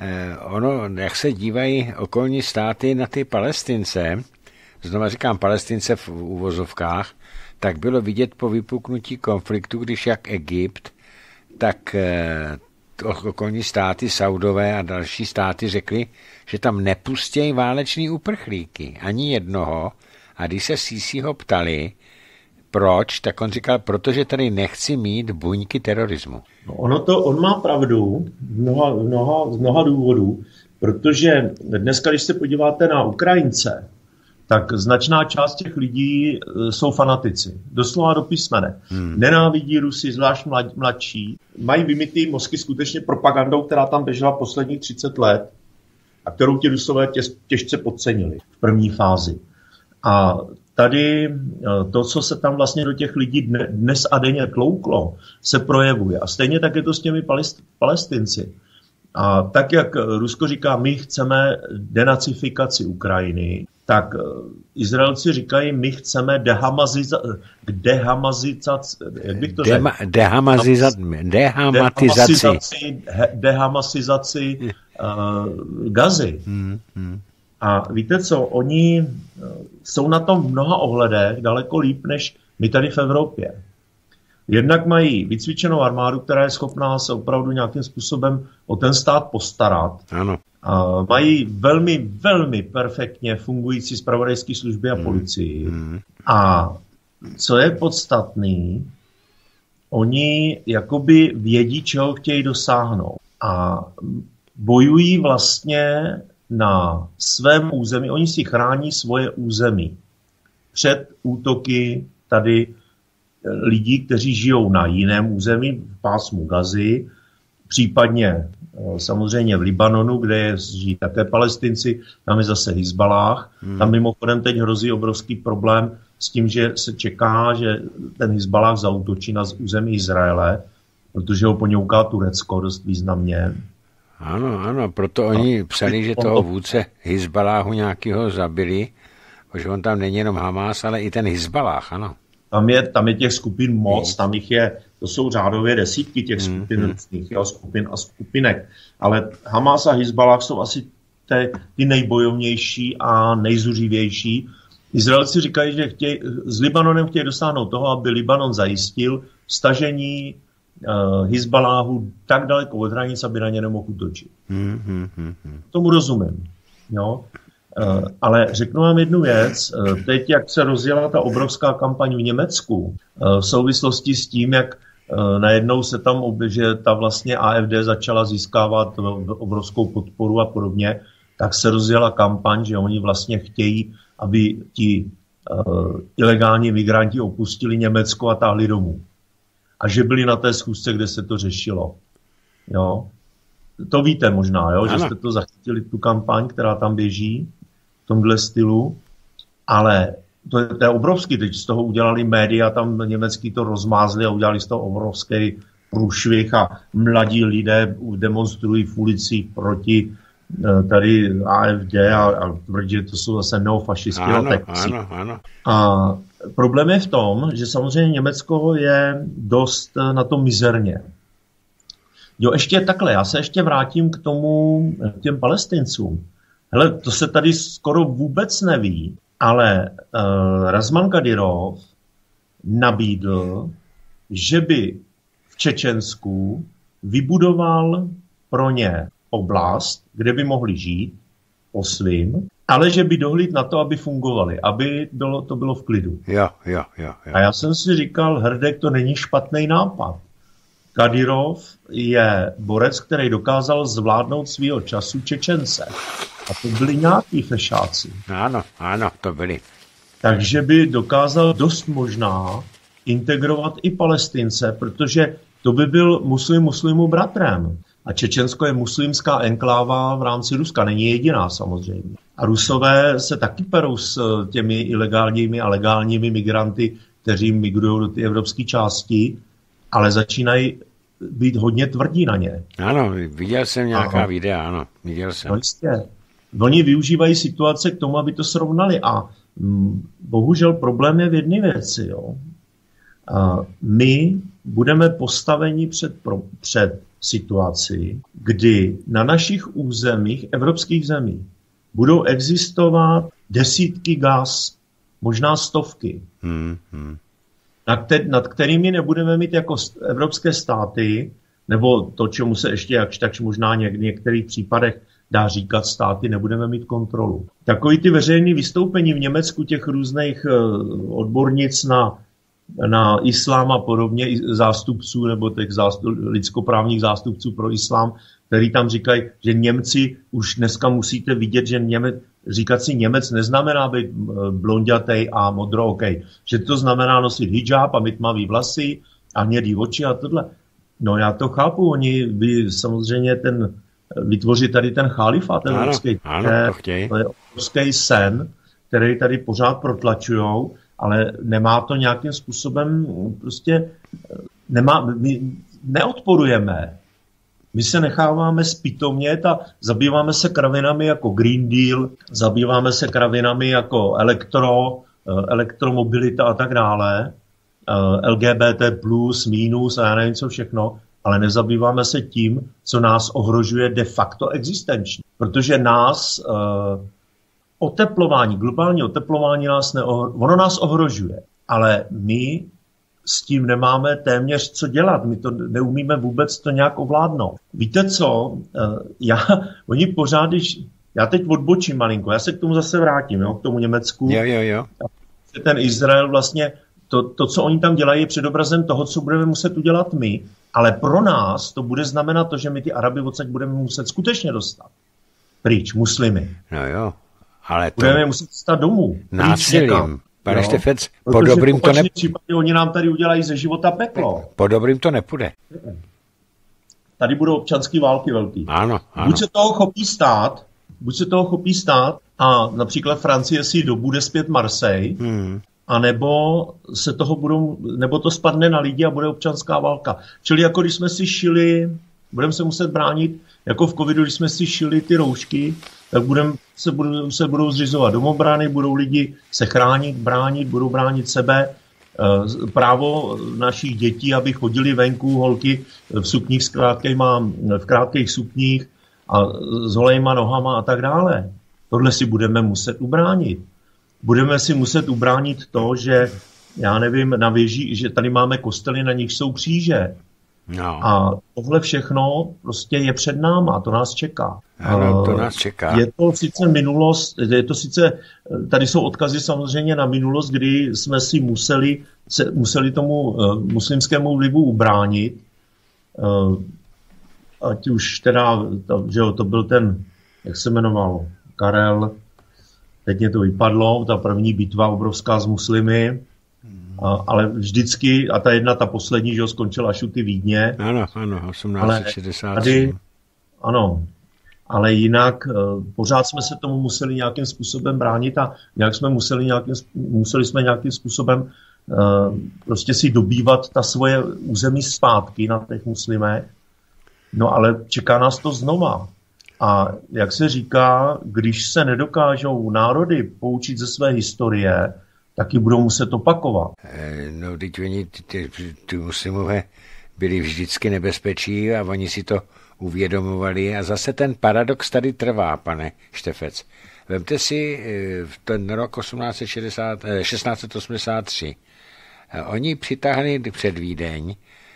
jak se dívají okolní státy na ty Palestince, znova říkám Palestince v uvozovkách, tak bylo vidět po vypuknutí konfliktu, když jak Egypt, tak okolní státy, Saudové a další státy řekli, že tam nepustějí váleční uprchlíky, ani jednoho. A když se Sisiho ptali, proč, tak on říkal, protože tady nechci mít buňky terorismu. No on má pravdu z mnoha důvodů, protože dneska, když se podíváte na Ukrajince, tak značná část těch lidí jsou fanatici. Doslova do písmene. Nenávidí Rusy, zvlášť mladší. Mají vymytý mozky skutečně propagandou, která tam běžela posledních 30 let a kterou ti Rusové těžce podcenili v první fázi. A tady to, co se tam vlastně do těch lidí dnes a denně tlouklo, se projevuje. A stejně tak je to s těmi Palestinci. A tak, jak Rusko říká, my chceme denacifikaci Ukrajiny, tak Izraelci říkají, my chceme dehamasizaci Gazy. A víte co, oni jsou na tom v mnoha ohledech daleko líp, než my tady v Evropě. Jednak mají vycvičenou armádu, která je schopná se opravdu nějakým způsobem o ten stát postarat. Ano. Mají velmi, velmi perfektně fungující zpravodajské služby a policii. A co je podstatný, oni jakoby vědí, čeho chtějí dosáhnout. A bojují vlastně na svém území. Oni si chrání svoje území před útoky tady lidí, kteří žijou na jiném území, v pásmu Gazy, případně samozřejmě v Libanonu, kde žijí také Palestinci, tam je zase Hizbalách. Tam mimochodem teď hrozí obrovský problém s tím, že se čeká, že ten Hizbalách zaútočí na území Izraele, protože ho poňouká Turecko dost významně. Ano, proto oni psali, že toho vůdce Hizbaláhu nějakého zabili, protože on tam není jenom Hamás, ale i ten Hizbalách, ano. Tam je těch skupin moc, tam jich je, to jsou řádově desítky těch skupin, skupin a skupinek. Ale Hamás a Hizbalách jsou asi ty nejbojovnější a nejzuřivější. Izraelci říkají, že s Libanonem chtějí dosáhnout toho, aby Libanon zajistil stažení Hizbaláhu tak daleko od hranic, aby na ně nemohl útočit. Tomu rozumím. Jo? Ale řeknu vám jednu věc. Teď, jak se rozjela ta obrovská kampaň v Německu, v souvislosti s tím, jak najednou se tam, že ta vlastně AfD začala získávat obrovskou podporu a podobně, tak se rozjela kampaň, že oni vlastně chtějí, aby ti ilegální migranti opustili Německo a táhli domů. A že byli na té schůzce, kde se to řešilo. Jo? To víte možná, jo? Že jste to zachytili, tu kampaň, která tam běží v tomhle stylu, ale to je obrovský, teď z toho udělali média, tam německý to rozmázli a udělali z toho obrovský průšvih a mladí lidé demonstrují v ulicích proti tady AfD a tvrdí, že to jsou zase neofašistické atakci. Ano. A problém je v tom, že samozřejmě Německo je dost na tom mizerně. Jo, ještě takhle, já se ještě vrátím k těm Palestincům. Hele, to se tady skoro vůbec neví, ale Razman Kadyrov nabídl, že by v Čečensku vybudoval pro ně oblast, kde by mohli žít po svým, ale že by dohlídl na to, aby fungovali, aby to bylo v klidu. Jo. A já jsem si říkal, Hrdek, to není špatný nápad. Kadyrov je borec, který dokázal zvládnout svýho času Čečence. A to byli nějaký fešáci. Ano, to byli. Takže by dokázal dost možná integrovat i Palestince, protože to by byl muslimu bratrem. A Čečensko je muslimská enkláva v rámci Ruska, není jediná samozřejmě. A Rusové se taky perou s těmi ilegálními a legálními migranty, kteří migrují do té evropské části, ale začínají být hodně tvrdí na ně. Ano, viděl jsem nějaká videa, ano, viděl jsem. No jistě. Oni využívají situace k tomu, aby to srovnali a bohužel problém je v jedné věci. Jo. My budeme postaveni před situaci, kdy na našich územích, evropských zemí, budou existovat desítky gas, možná stovky, nad kterými nebudeme mít jako evropské státy, nebo to, čemu se ještě jakž takž možná v některých případech dá říkat státy, nebudeme mít kontrolu. Takový ty veřejné vystoupení v Německu těch různých odbornic na islám a podobně, zástupců nebo těch lidskoprávních zástupců pro islám, který tam říkají, že Němci už dneska musíte vidět, že říkat si Němec neznamená být blondětej a modrookej, že to znamená nosit hijab a mít tmavý vlasy a hnědý oči a tohle. No já to chápu, oni by samozřejmě vytvořit tady ten chalifát evropský, to je obrovský sen, který tady pořád protlačujou, ale nemá to nějakým způsobem, prostě my neodporujeme. My se necháváme zpytomět a zabýváme se kravinami jako Green Deal, zabýváme se kravinami jako elektromobilita a tak dále, LGBT plus, minus a já nevím co všechno, ale nezabýváme se tím, co nás ohrožuje de facto existenčně. Protože nás globální oteplování ono nás ohrožuje, ale my s tím nemáme téměř co dělat. My to neumíme vůbec to nějak ovládnout. Víte co? Oni pořád, já teď odbočím malinko, já se k tomu zase vrátím, jo, k tomu Německu. Jo. Ten Izrael vlastně, to, co oni tam dělají, je předobrazem toho, co budeme muset udělat my, ale pro nás to bude znamenat to, že my ty Araby odsaď budeme muset skutečně dostat. Pryč, muslimy. No jo, ale to... Budeme muset dostat domů. Násilím. Pane Štefec, po dobrým to nepůjde. Případě oni nám tady udělají ze života peklo. Po dobrým to nepůjde. Tady budou občanské války velký. Ano. Buď se toho chopí stát a například Francie si dobude zpět Marseille, anebo nebo to spadne na lidi a bude občanská válka. Čili jako když jsme si šili, budeme se muset bránit, jako v covidu, když jsme si šili ty roušky, tak se budou zřizovat domobrany, budou lidi se chránit, bránit, budou bránit sebe. Právo našich dětí, aby chodili venku, holky v sukních v krátkých sukních a s holejma nohama a tak dále. Tohle si budeme muset ubránit. Budeme si muset ubránit to, že, já nevím, na věži, že tady máme kostely, na nich jsou kříže. No. A tohle všechno prostě je před náma, to nás čeká. Ano, to nás čeká. Je to sice minulost, tady jsou odkazy samozřejmě na minulost, kdy jsme si museli tomu muslimskému vlivu ubránit. Ať už teda, že to byl ten, jak se jmenoval, Karel, teď mě to vypadlo, ta první bitva obrovská s muslimy, ale vždycky, a ta poslední, že skončila až u ty Vídně. Ano, 1863. Ano, ale jinak pořád jsme se tomu museli nějakým způsobem bránit a museli jsme nějakým způsobem prostě si dobývat ta svoje území zpátky na těch muslimech. No ale čeká nás to znova. A jak se říká, když se nedokážou národy poučit ze své historie, taky budou muset opakovat. No, teď oni, ty muslimové byli vždycky nebezpečí a oni si to uvědomovali a zase ten paradox tady trvá, pane Štefec. Vemte si v ten rok 1683. Oni přitáhli před Vídeň,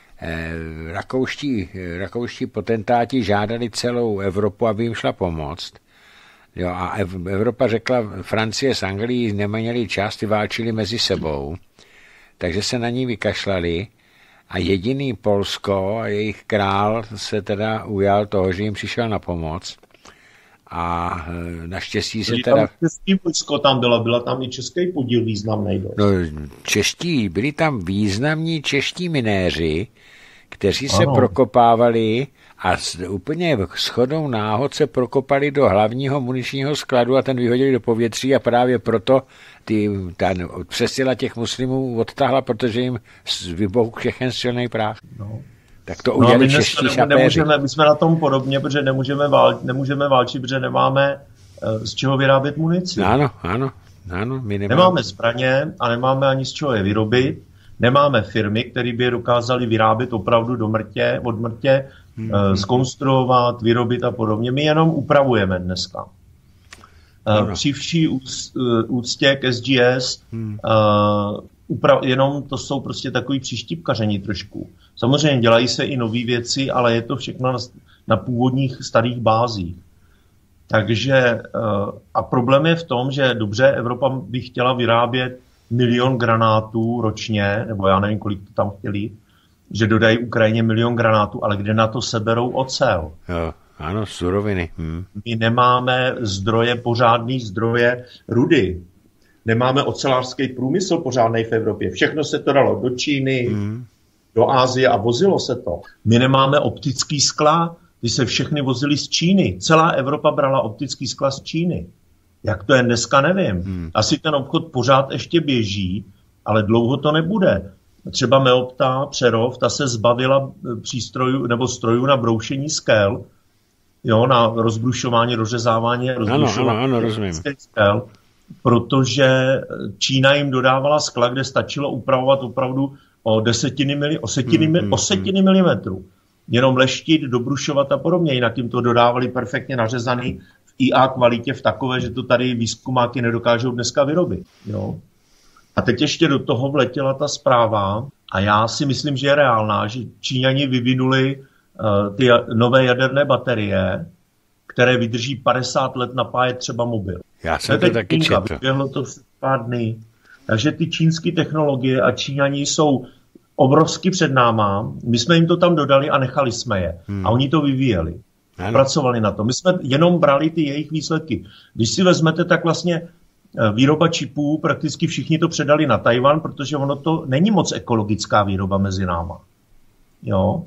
rakouští potentáti žádali celou Evropu, aby jim šla pomoct. Jo, a Evropa řekla, Francie s Anglií neměli čas, ty válčili mezi sebou, takže se na ní vykašlali a jediný Polsko a jejich král se teda ujal toho, že jim přišel na pomoc a naštěstí se teda... Český Polsko tam byla tam i český podíl významný. No, byli tam významní čeští minéři, kteří se prokopávali a úplně shodou náhod se prokopali do hlavního muničního skladu a ten vyhodili do povětří a právě proto přesila těch muslimů odtahla, protože jim vybouk všechen silný prach. No. Tak to udělali čeští šapéři. My jsme na tom podobně, protože nemůžeme válčit, protože nemáme z čeho vyrábět munici. Ano, my nemáme zbraně a nemáme ani z čeho je vyrobit. Nemáme firmy, které by je dokázaly vyrábět opravdu od mrtě, zkonstruovat, vyrobit a podobně. My jenom upravujeme dneska. Při vší úctě k SGS, jenom to jsou prostě takový příštípkaření trošku. Samozřejmě dělají se i nové věci, ale je to všechno na původních starých bázích. Takže a problém je v tom, že dobře, Evropa by chtěla vyrábět 1 000 000 granátů ročně, nebo já nevím, kolik to tam chtěli, že dodají Ukrajině 1 000 000 granátů, ale kde na to seberou ocel? Jo, ano, suroviny. My nemáme pořádný zdroje rudy. Nemáme ocelářský průmysl pořádnej v Evropě. Všechno se to dalo do Číny, do Asie a vozilo se to. My nemáme optický skla, ty se všechny vozily z Číny. Celá Evropa brala optický skla z Číny. Jak to je dneska, nevím. Asi ten obchod pořád ještě běží, ale dlouho to nebude. Třeba Meopta, Přerov, ta se zbavila přístrojů nebo strojů na broušení skel, jo, na rozbrušování, rozřezávání a rozbrušování skel, protože Čína jim dodávala skla, kde stačilo upravovat opravdu o setiny milimetrů. Jenom leštit, dobrušovat a podobně, jinak jim to dodávali perfektně nařezaný v IA kvalitě v takové, že to tady výzkumáky nedokážou dneska vyrobit. Jo. A teď ještě do toho vletěla ta zpráva a já si myslím, že je reálná, že Číňani vyvinuli ty nové jaderné baterie, které vydrží 50 let napájet třeba mobil. Já jsem to taky četl. Vyběhlo to v pár dny. Takže ty čínské technologie a Číňani jsou obrovsky před náma. My jsme jim to tam dodali a nechali jsme je. A oni to vyvíjeli. Pracovali na to. My jsme jenom brali ty jejich výsledky. Když si vezmete, tak vlastně výroba čipů, prakticky všichni to předali na Tajvan, protože ono to není moc ekologická výroba mezi náma. Jo?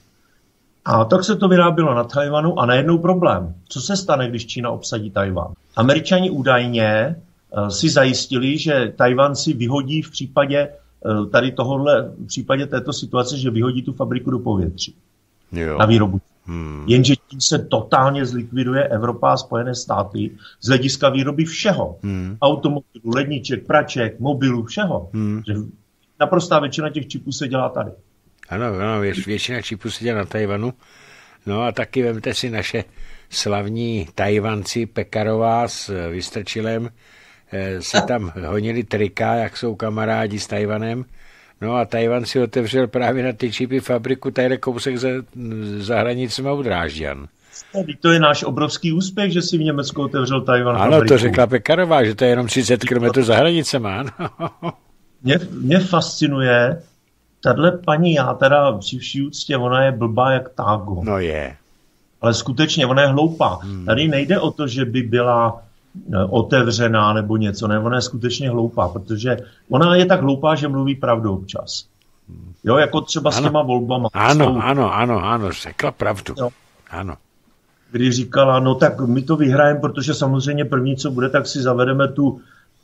A tak se to vyrábělo na Tajvanu a najednou problém. Co se stane, když Čína obsadí Tajvan? Američani údajně si zajistili, že Tajvan si vyhodí v případě tady tohohle, v případě této situace, že vyhodí tu fabriku do povětří. Jo. Na výrobu. Jenže tím se totálně zlikviduje Evropa a Spojené státy z hlediska výroby všeho. Automobilů, ledniček, praček, mobilů, všeho. Že naprostá většina těch čipů se dělá tady. Ano, většina čipů se dělá na Tajvanu. No a taky vemte si naše slavní Tajvanci Pekarová s Vystrčilem se tam honili trika, jak jsou kamarádi s Tajvanem. No a Tajvan si otevřel právě na ty čipy fabriku tady kousek za hranicema u Drážďan. To je náš obrovský úspěch, že si v Německu otevřel Tajvan fabriku. Ano, to řekla Pekarová, že to je jenom 30 km za hranicema. Mě fascinuje, tahle paní, já teda při vší úctě, ona je blbá jak tágo. No je. Ale skutečně, ona je hloupá. Tady nejde o to, že by byla otevřená nebo něco, ne, ona je skutečně hloupá, protože ona je tak hloupá, že mluví pravdu občas. Jo, jako třeba s těma volbama. Ano, řekla pravdu. Jo. Ano. Když říkala, no tak my to vyhrajeme, protože samozřejmě první, co bude, tak si zavedeme tu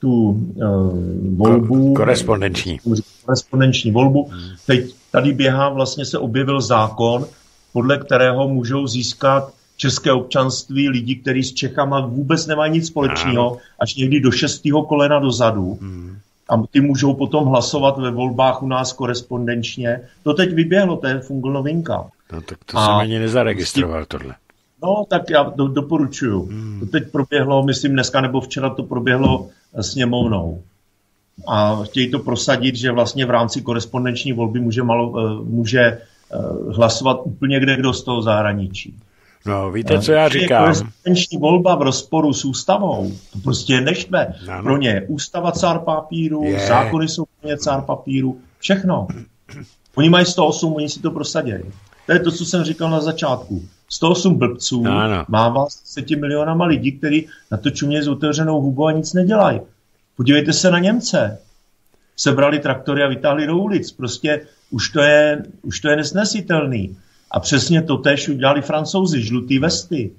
volbu. Korespondenční volbu. Teď tady běhá, vlastně se objevil zákon, podle kterého můžou získat české občanství lidi, kteří s Čechama vůbec nemají nic společného, až někdy do 6. kolena dozadu. A ty můžou potom hlasovat ve volbách u nás korespondenčně. To teď vyběhlo, to je fungl novinka. No tak to jsem ani nezaregistroval tohle. No tak já doporučuju. To teď proběhlo, myslím dneska nebo včera to proběhlo sněmovnou. A chtějí to prosadit, že vlastně v rámci korespondenční volby může hlasovat úplně kdo z toho zahraničí. No, víte, co já říkám? Korespondenční volba v rozporu s ústavou, to prostě neštve. Pro ně ústava cár papíru, zákony jsou pro ně cár papíru, všechno. Oni mají 108, oni si to prosadějí. To je to, co jsem říkal na začátku. 108 blbců má vás 10 milionama lidí, kteří na to čumějí s otevřenou hubou a nic nedělají. Podívejte se na Němce. Sebrali traktory a vytáhli do ulic. Prostě už to je nesnesitelný. A přesně to též udělali Francouzi, žlutý vesty.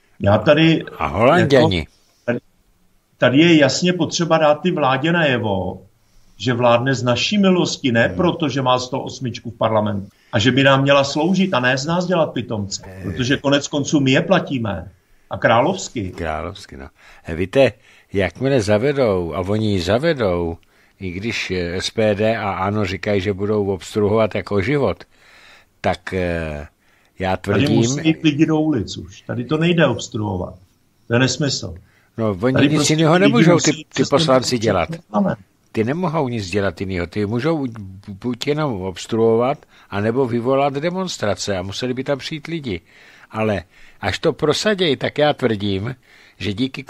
A Holanděni. Tady je jasně potřeba dát ty vládě najevo, že vládne z naší milosti, ne proto, že má 108 v parlamentu. A že by nám měla sloužit a ne z nás dělat pitomce. Protože konec konců my je platíme. A královsky. Královsky, no. Víte, jakmile zavedou, a oni ji zavedou, i když SPD a ANO říkají, že budou obstruhovat jako život, tak já tvrdím... Tady musí jít lidi do ulic už. Tady to nejde obstruovat. To je nesmysl. No, oni nic jiného nemůžou ty poslanci dělat. Ty nemohou nic dělat jiného. Ty můžou buď jenom obstruovat, anebo vyvolat demonstrace a museli by tam přijít lidi. Ale až to prosadějí, tak já tvrdím, že díky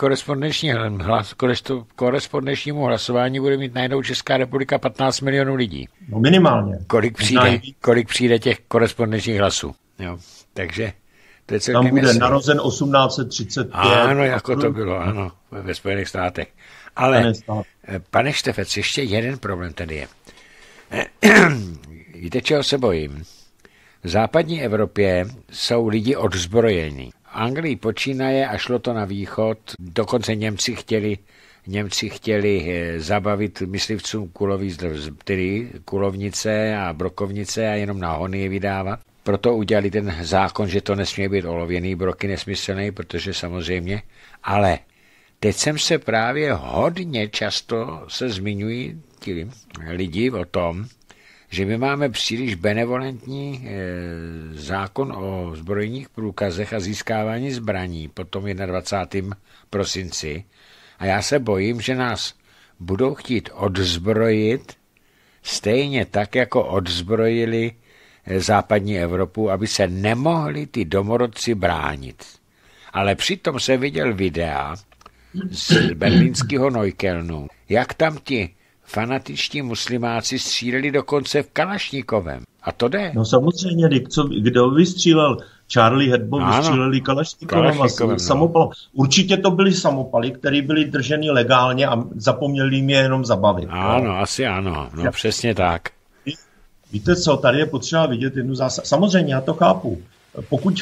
korespondenčnímu hlasování bude mít najednou Česká republika 15 milionů lidí. No minimálně. Kolik přijde těch korespondenčních hlasů. Jo. Takže to je celkem tam bude jasný. Narozen 1835. Ano, jako to bylo, ano, ve Spojených státech. Ale, pane Štefec, ještě jeden problém tady je. Víte, čeho se bojím? V západní Evropě jsou lidi odzbrojení. Anglii počínaje a šlo to na východ. Dokonce Němci chtěli zabavit myslivcům kulovnice a brokovnice a jenom na hony je vydávat. Proto udělali ten zákon, že to nesmí být olověný broky nesmyslný, protože samozřejmě, ale teď jsem se právě hodně často se zmiňují ti lidi o tom, že my máme příliš benevolentní zákon o zbrojních průkazech a získávání zbraní po tom 21. prosinci a já se bojím, že nás budou chtít odzbrojit stejně tak, jako odzbrojili západní Evropu, aby se nemohli ty domorodci bránit. Ale přitom se viděl videa z berlínského Neuköllnu, jak tam ti fanatičtí muslimáci stříleli dokonce v Kalašnikovem. A to jde. No samozřejmě, kdo vystřílel? Charlie Hebdo vystříleli Kalašnikovem a samopalem. Určitě to byly samopaly, které byly drženy legálně a zapomněli jim je jenom zabavit. Ano, asi ano. No přesně tak. Víte co, tady je potřeba vidět jednu zásadu. Samozřejmě, já to chápu. Pokud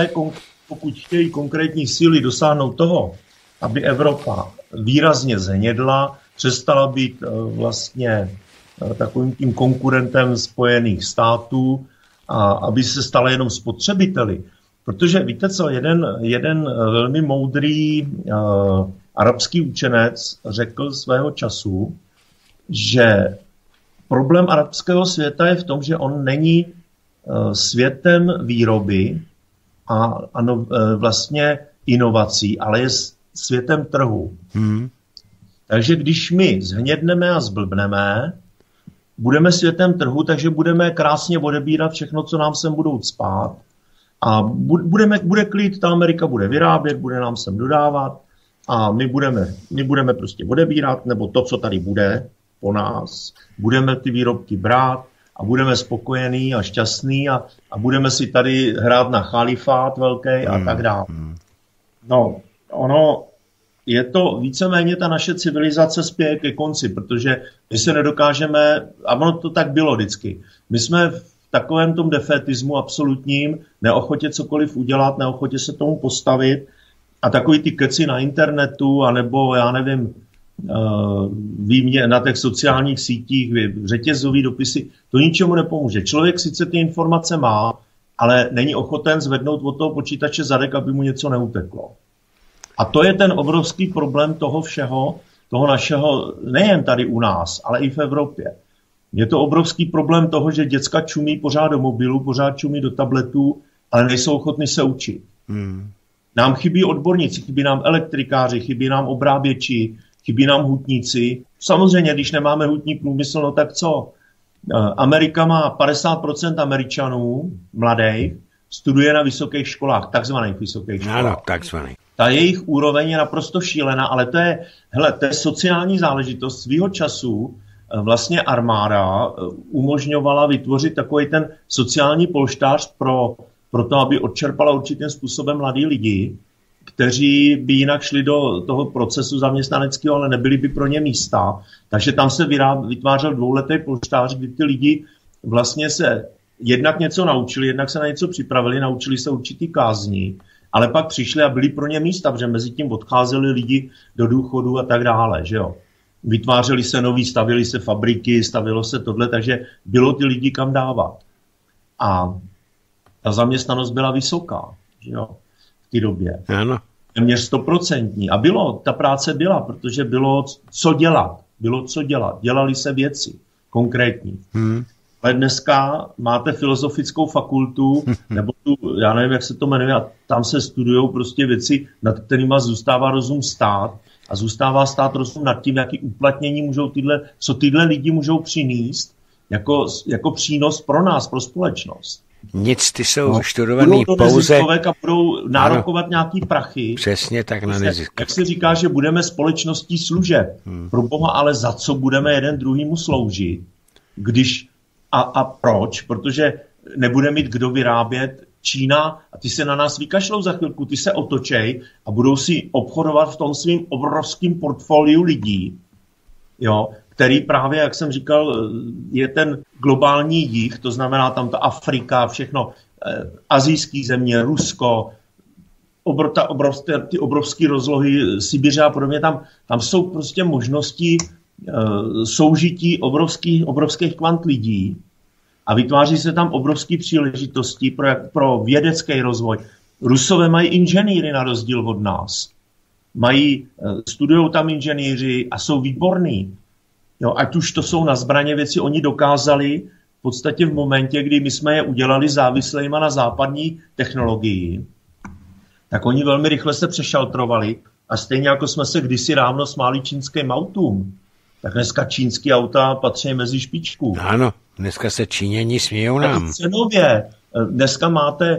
chtějí konkrétní síly dosáhnout toho, aby Evropa výrazně zhnědla, přestala být vlastně takovým tím konkurentem Spojených států a aby se stala jenom spotřebiteli. Protože víte co, jeden velmi moudrý arabský učenec řekl svého času, že problém arabského světa je v tom, že on není světem výroby a vlastně inovací, ale je světem trhu. Takže když my zhnědneme a zblbneme, budeme světem trhu, takže budeme krásně odebírat všechno, co nám sem budou cpát a bude klid, ta Amerika bude vyrábět, bude nám sem dodávat a my budeme prostě odebírat, nebo to, co tady bude po nás, budeme ty výrobky brát a budeme spokojení a šťastní a budeme si tady hrát na chalifát velký a tak dále. No, je to víceméně ta naše civilizace spěje ke konci, protože my se nedokážeme, a ono to tak bylo vždycky, my jsme v takovém tom defetismu absolutním, neochotě cokoliv udělat, neochotě se tomu postavit a takový ty keci na internetu, anebo já nevím, výměně na těch sociálních sítích, řetězový dopisy, to ničemu nepomůže. Člověk sice ty informace má, ale není ochoten zvednout od toho počítače zadek, aby mu něco neuteklo. A to je ten obrovský problém toho všeho, toho našeho, nejen tady u nás, ale i v Evropě. Je to obrovský problém toho, že děcka čumí pořád do mobilu, pořád čumí do tabletů, ale nejsou ochotni se učit. Nám chybí odborníci, chybí nám elektrikáři, chybí nám obráběči, chybí nám hutníci. Samozřejmě, když nemáme hutní průmysl, no tak co? Amerika má 50% Američanů, mladých, studuje na vysokých školách, takzvaných vysokých školách. Ano, takzvaných. Ta jejich úroveň je naprosto šílená, ale to je sociální záležitost. Svýho času vlastně armáda umožňovala vytvořit takový ten sociální polštář pro to, aby odčerpala určitým způsobem mladí lidi, kteří by jinak šli do toho procesu zaměstnaneckého, ale nebyly by pro ně místa. Takže tam se vytvářel dvouletý polštář, kdy ty lidi vlastně se jednak něco naučili, jednak se na něco připravili, naučili se určitý kázní, ale pak přišli a byli pro ně místa, protože mezi tím odcházeli lidi do důchodu a tak dále, že jo. Vytvářeli se noví, stavili se fabriky, stavilo se tohle, takže bylo ty lidi kam dávat. A ta zaměstnanost byla vysoká, že jo, v té době. Ano. Téměř 100%. A ta práce byla, protože bylo co dělat. Dělali se věci konkrétní. Ale dneska máte filozofickou fakultu, nebo tu, já nevím, jak se to jmenuje, a tam se studujou prostě věci, nad kterýma zůstává rozum stát a zůstává stát rozum nad tím, jaký uplatnění můžou co tyhle lidi můžou přinést jako přínos pro nás, pro společnost. Nic, ty jsou študovaný pouze... A budou nárokovat nějaký prachy. Přesně tak na nezisk. Jak se říká, že budeme společností služeb. Pro Boha, ale za co budeme jeden druhýmu sloužit, když... A proč? Protože nebude mít kdo vyrábět. Čína, a ty se na nás vykašlou za chvilku, ty se otočej a budou si obchodovat v tom svým obrovským portfoliu lidí, jo, který právě, jak jsem říkal, je ten globální jih, to znamená tam ta Afrika, všechno, asijský země, Rusko, ty obrovské rozlohy Sibiře a podobně, tam jsou prostě možnosti soužití obrovských kvant lidí a vytváří se tam obrovské příležitosti pro vědecký rozvoj. Rusové mají inženýry na rozdíl od nás. Studují tam inženýři a jsou výborní. Jo, ať už to jsou na zbraně věci, oni dokázali v podstatě v momentě, kdy my jsme je udělali závislejma na západní technologii, tak oni velmi rychle se přešaltrovali a stejně jako jsme se kdysi dávno smáli čínským autům, tak dneska čínský auta patří mezi špičku. Ano, dneska se Číňani smějou nám. Cenově, dneska máte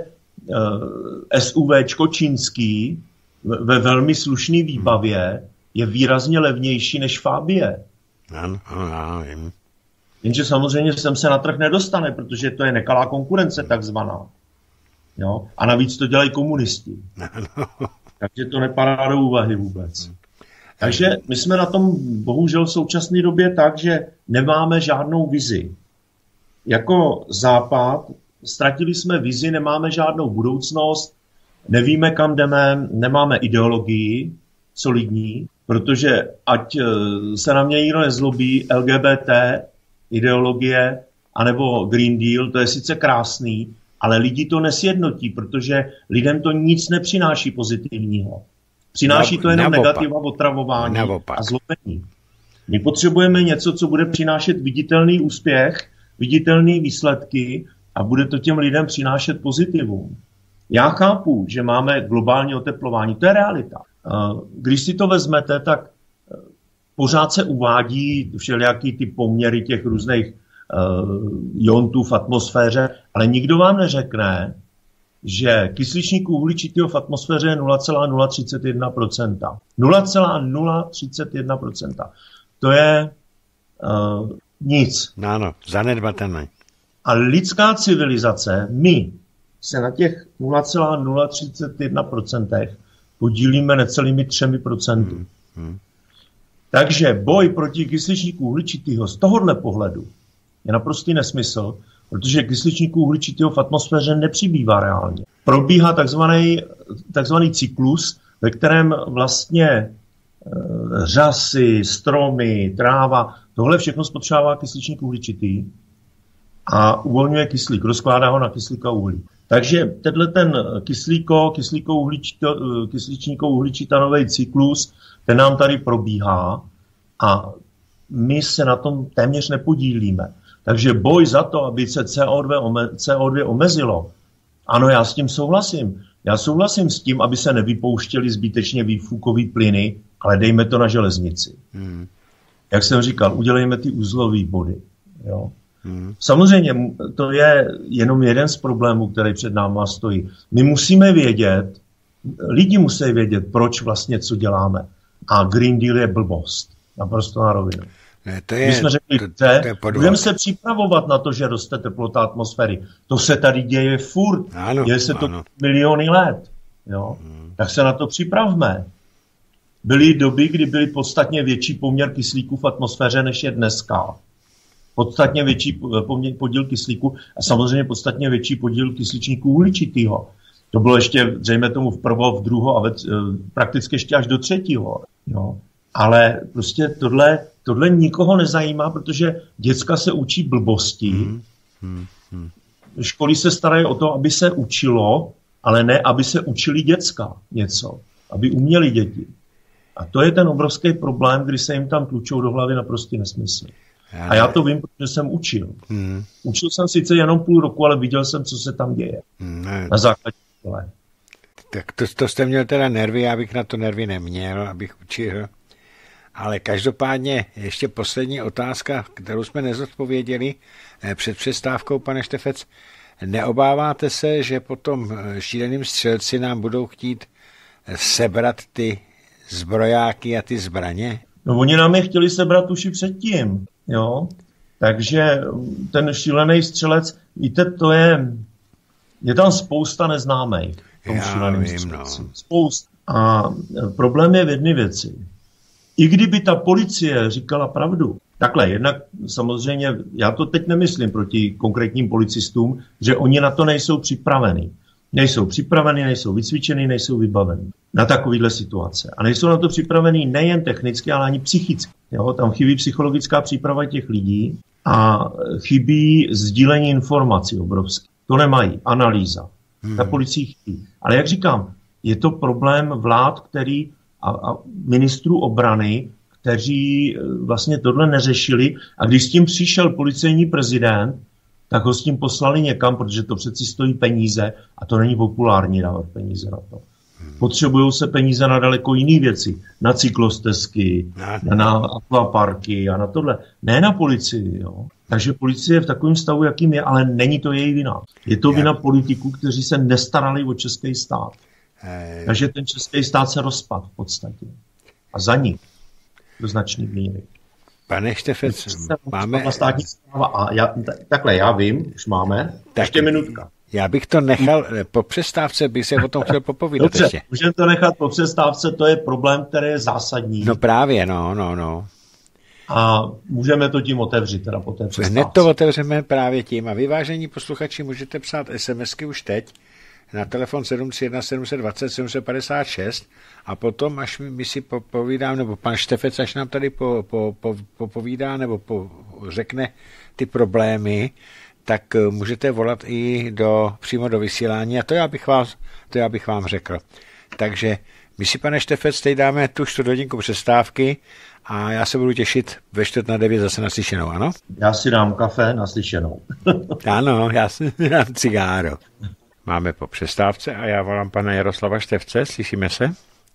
SUVčko čínský ve velmi slušné výbavě, je výrazně levnější než Fabie. Ano, vím. Jenže samozřejmě sem se na trh nedostane, protože to je nekalá konkurence takzvaná. Jo? A navíc to dělají komunisti. Ano. Takže to nepadá do úvahy vůbec. Takže my jsme na tom bohužel v současné době tak, že nemáme žádnou vizi. Jako Západ ztratili jsme vizi, nemáme žádnou budoucnost, nevíme, kam jdeme, nemáme ideologii solidní, protože ať se na mě nikdo nezlobí, LGBT, ideologie, anebo Green Deal, to je sice krásný, ale lidi to nesjednotí, protože lidem to nic nepřináší pozitivního. Přináší to jenom negativa, otravování a zlobení. My potřebujeme něco, co bude přinášet viditelný úspěch, viditelné výsledky a bude to těm lidem přinášet pozitivum. Já chápu, že máme globální oteplování, to je realita. Když si to vezmete, tak pořád se uvádí všelijaký ty poměry těch různých iontů v atmosféře, ale nikdo vám neřekne, že kysličníku uhličitého v atmosféře je 0,031%. 0,031%. To je nic. Ano, zanedbatelné. A lidská civilizace, my se na těch 0,031% podílíme necelými 3%. Takže boj proti kysličníku uhličitého z tohohle pohledu je naprostý nesmysl, protože kysličníku uhličitého v atmosféře nepřibývá reálně. Probíhá takzvaný cyklus, ve kterém vlastně řasy, stromy, tráva, tohle všechno spotřebává kysličník uhličitý a uvolňuje kyslík, rozkládá ho na kyslík a uhlí. Takže tenhle ten kysličníko-uhličitanový cyklus, ten nám tady probíhá a my se na tom téměř nepodílíme. Takže boj za to, aby se CO2 omezilo, ano, já s tím souhlasím. Já souhlasím s tím, aby se nevypouštěly zbytečně výfukový plyny, ale dejme to na železnici. Jak jsem říkal, udělejme ty uzlové body. Jo? Samozřejmě to je jenom jeden z problémů, který před náma stojí. My musíme vědět, lidi musí vědět, proč vlastně co děláme. A Green Deal je blbost. Naprosto na rovinu. My jsme řekli, budeme se připravovat na to, že roste teplota atmosféry. To se tady děje furt. Děje se to miliony let. Jo? Tak se na to připravme. Byly doby, kdy byly podstatně větší poměr kyslíku v atmosféře, než je dneska. Podstatně větší podíl kyslíku a samozřejmě podstatně větší podíl kysličníku uhličitého. To bylo ještě, dřejmě tomu v druho a prakticky ještě až do třetího. Jo? Ale prostě tohle nikoho nezajímá, protože děcka se učí blbostí. Školy se starají o to, aby se učilo, ale ne, aby se učili děcka něco. Aby uměli děti. A to je ten obrovský problém, kdy se jim tam tlučou do hlavy naprostý nesmysl. A já to vím, protože jsem učil. Učil jsem sice jenom půl roku, ale viděl jsem, co se tam děje. Na základě škole. Tak to jste měl teda nervy, já bych na to nervy neměl, abych učil. Ale každopádně ještě poslední otázka, kterou jsme nezodpověděli před přestávkou, pane Štefec. Neobáváte se, že potom šíleným střelci nám budou chtít sebrat ty zbrojáky a ty zbraně? No oni nám je chtěli sebrat už i předtím, jo. Takže ten šílený střelec, víte, je tam spousta neznámých. Já vím, no. Spousta. A problém je v jedné věci. I kdyby ta policie říkala pravdu, takhle, jednak samozřejmě, já to teď nemyslím proti konkrétním policistům, že oni na to nejsou připravení. Nejsou připraveni, nejsou vycvičeni, nejsou vybaveni na takovýhle situace. A nejsou na to připraveni nejen technicky, ale ani psychicky. Jo? Tam chybí psychologická příprava těch lidí a chybí sdílení informací obrovské. To nemají, analýza. Ta policii chybí. Ale jak říkám, je to problém vlád, který a ministrů obrany, kteří vlastně tohle neřešili. A když s tím přišel policejní prezident, tak ho s tím poslali někam, protože to přeci stojí peníze a to není populární dávat peníze na to. Potřebují se peníze na daleko jiné věci. Na cyklostezky, na akvaparky a na tohle. Ne na policii. Jo. Takže policie je v takovém stavu, jakým je, ale není to její vina. Je to vina politiků, kteří se nestarali o český stát. Takže ten český stát se rozpad v podstatě. A za ní do značný míry. Pane Štefec, máme... Státní správa a já vím, už máme. Tak, ještě minutka. Já bych to nechal, po přestávce bych se o tom chtěl popovídat. Dobře, ještě. Můžeme to nechat po přestávce, to je problém, který je zásadní. No právě, no. A můžeme to tím otevřít, teda po té přestávce. Hned to otevřeme právě tím. A vyvážení posluchači můžete psát SMSky už teď na telefon 731 720 756 a potom, až my si povídám, nebo pan Štefec, až nám tady povídá nebo řekne ty problémy, tak můžete volat i přímo do vysílání a to já bych vám řekl. Takže my si, pane Štefec, teď dáme tu 4 hodinku přestávky a já se budu těšit ve 8:45 zase na slyšenou, ano? Já si dám kafe na slyšenou. Ano, já si dám cigáro. Máme po přestávce a já volám pana Jaroslava Štefce, slyšíme se?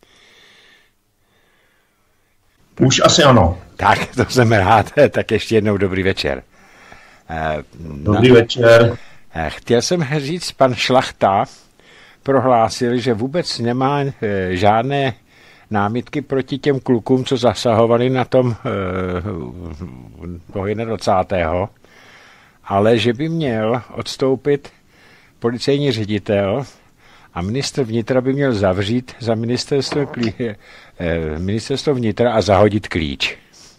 Už asi ano. Tak, to jsem rád, tak ještě jednou dobrý večer. Dobrý večer. Chtěl jsem říct, pan Šlachta prohlásil, že vůbec nemá žádné námitky proti těm klukům, co zasahovali na tom 21. Ale že by měl odstoupit policejní ředitel a ministr vnitra by měl zavřít za ministerstvo vnitra a zahodit klíč.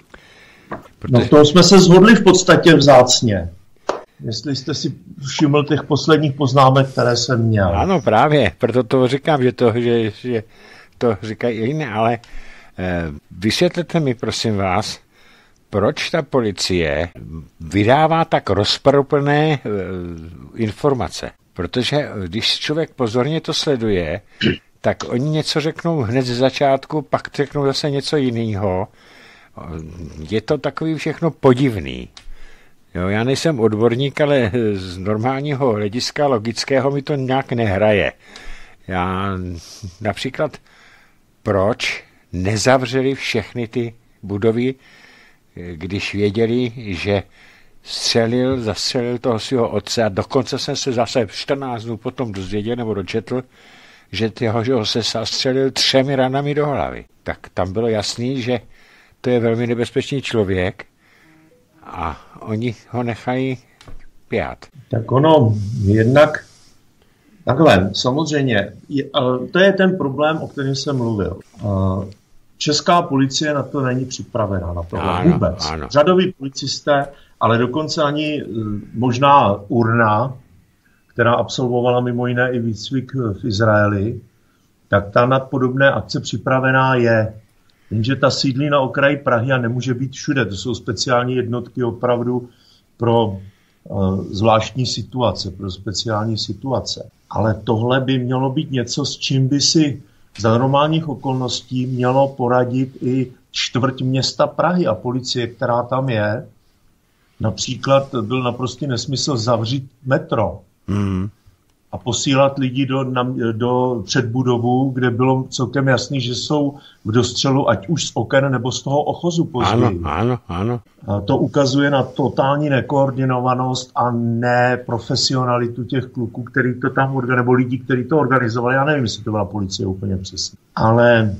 No to jsme se shodli v podstatě vzácně. Jestli jste si všiml těch posledních poznámek, které jsem měl. Ano, právě, proto to říkám, že to říkají i jiné, ale vysvětlete mi, prosím vás, proč ta policie vydává tak rozporuplné informace. Protože když člověk pozorně to sleduje, tak oni něco řeknou hned ze začátku, pak řeknou zase něco jiného. Je to takový všechno podivný. Jo, já nejsem odborník, ale z normálního hlediska logického mi to nějak nehraje. Já například, proč nezavřeli všechny ty budovy, když věděli, že zastřelil toho svého otce a dokonce jsem se zase 14 dnů potom dozvěděl nebo dočetl, že ho se zastřelil 3 ranami do hlavy. Tak tam bylo jasný, že to je velmi nebezpečný člověk a oni ho nechají pět. Tak ono jednak takhle, samozřejmě, to je ten problém, o kterém jsem mluvil. Česká policie na to není připravená, na to vůbec. Ano. Řadoví policisté, ale dokonce ani možná URNA, která absolvovala mimo jiné i výcvik v Izraeli, tak ta na podobné akce připravená je. Jenže ta sídlí na okraji Prahy a nemůže být všude. To jsou speciální jednotky opravdu pro zvláštní situace, pro speciální situace. Ale tohle by mělo být něco, s čím by si za normálních okolností mělo poradit i čtvrť města Prahy a policie, která tam je. Například byl naprostý nesmysl zavřít metro a posílat lidi do předbudovu, kde bylo celkem jasný, že jsou v dostřelu, ať už z oken nebo z toho ochozu později. Ano. A to ukazuje na totální nekoordinovanost a neprofesionalitu těch kluků, který to tam nebo lidí, kteří to organizovali. Já nevím, jestli to byla policie úplně přesně. Ale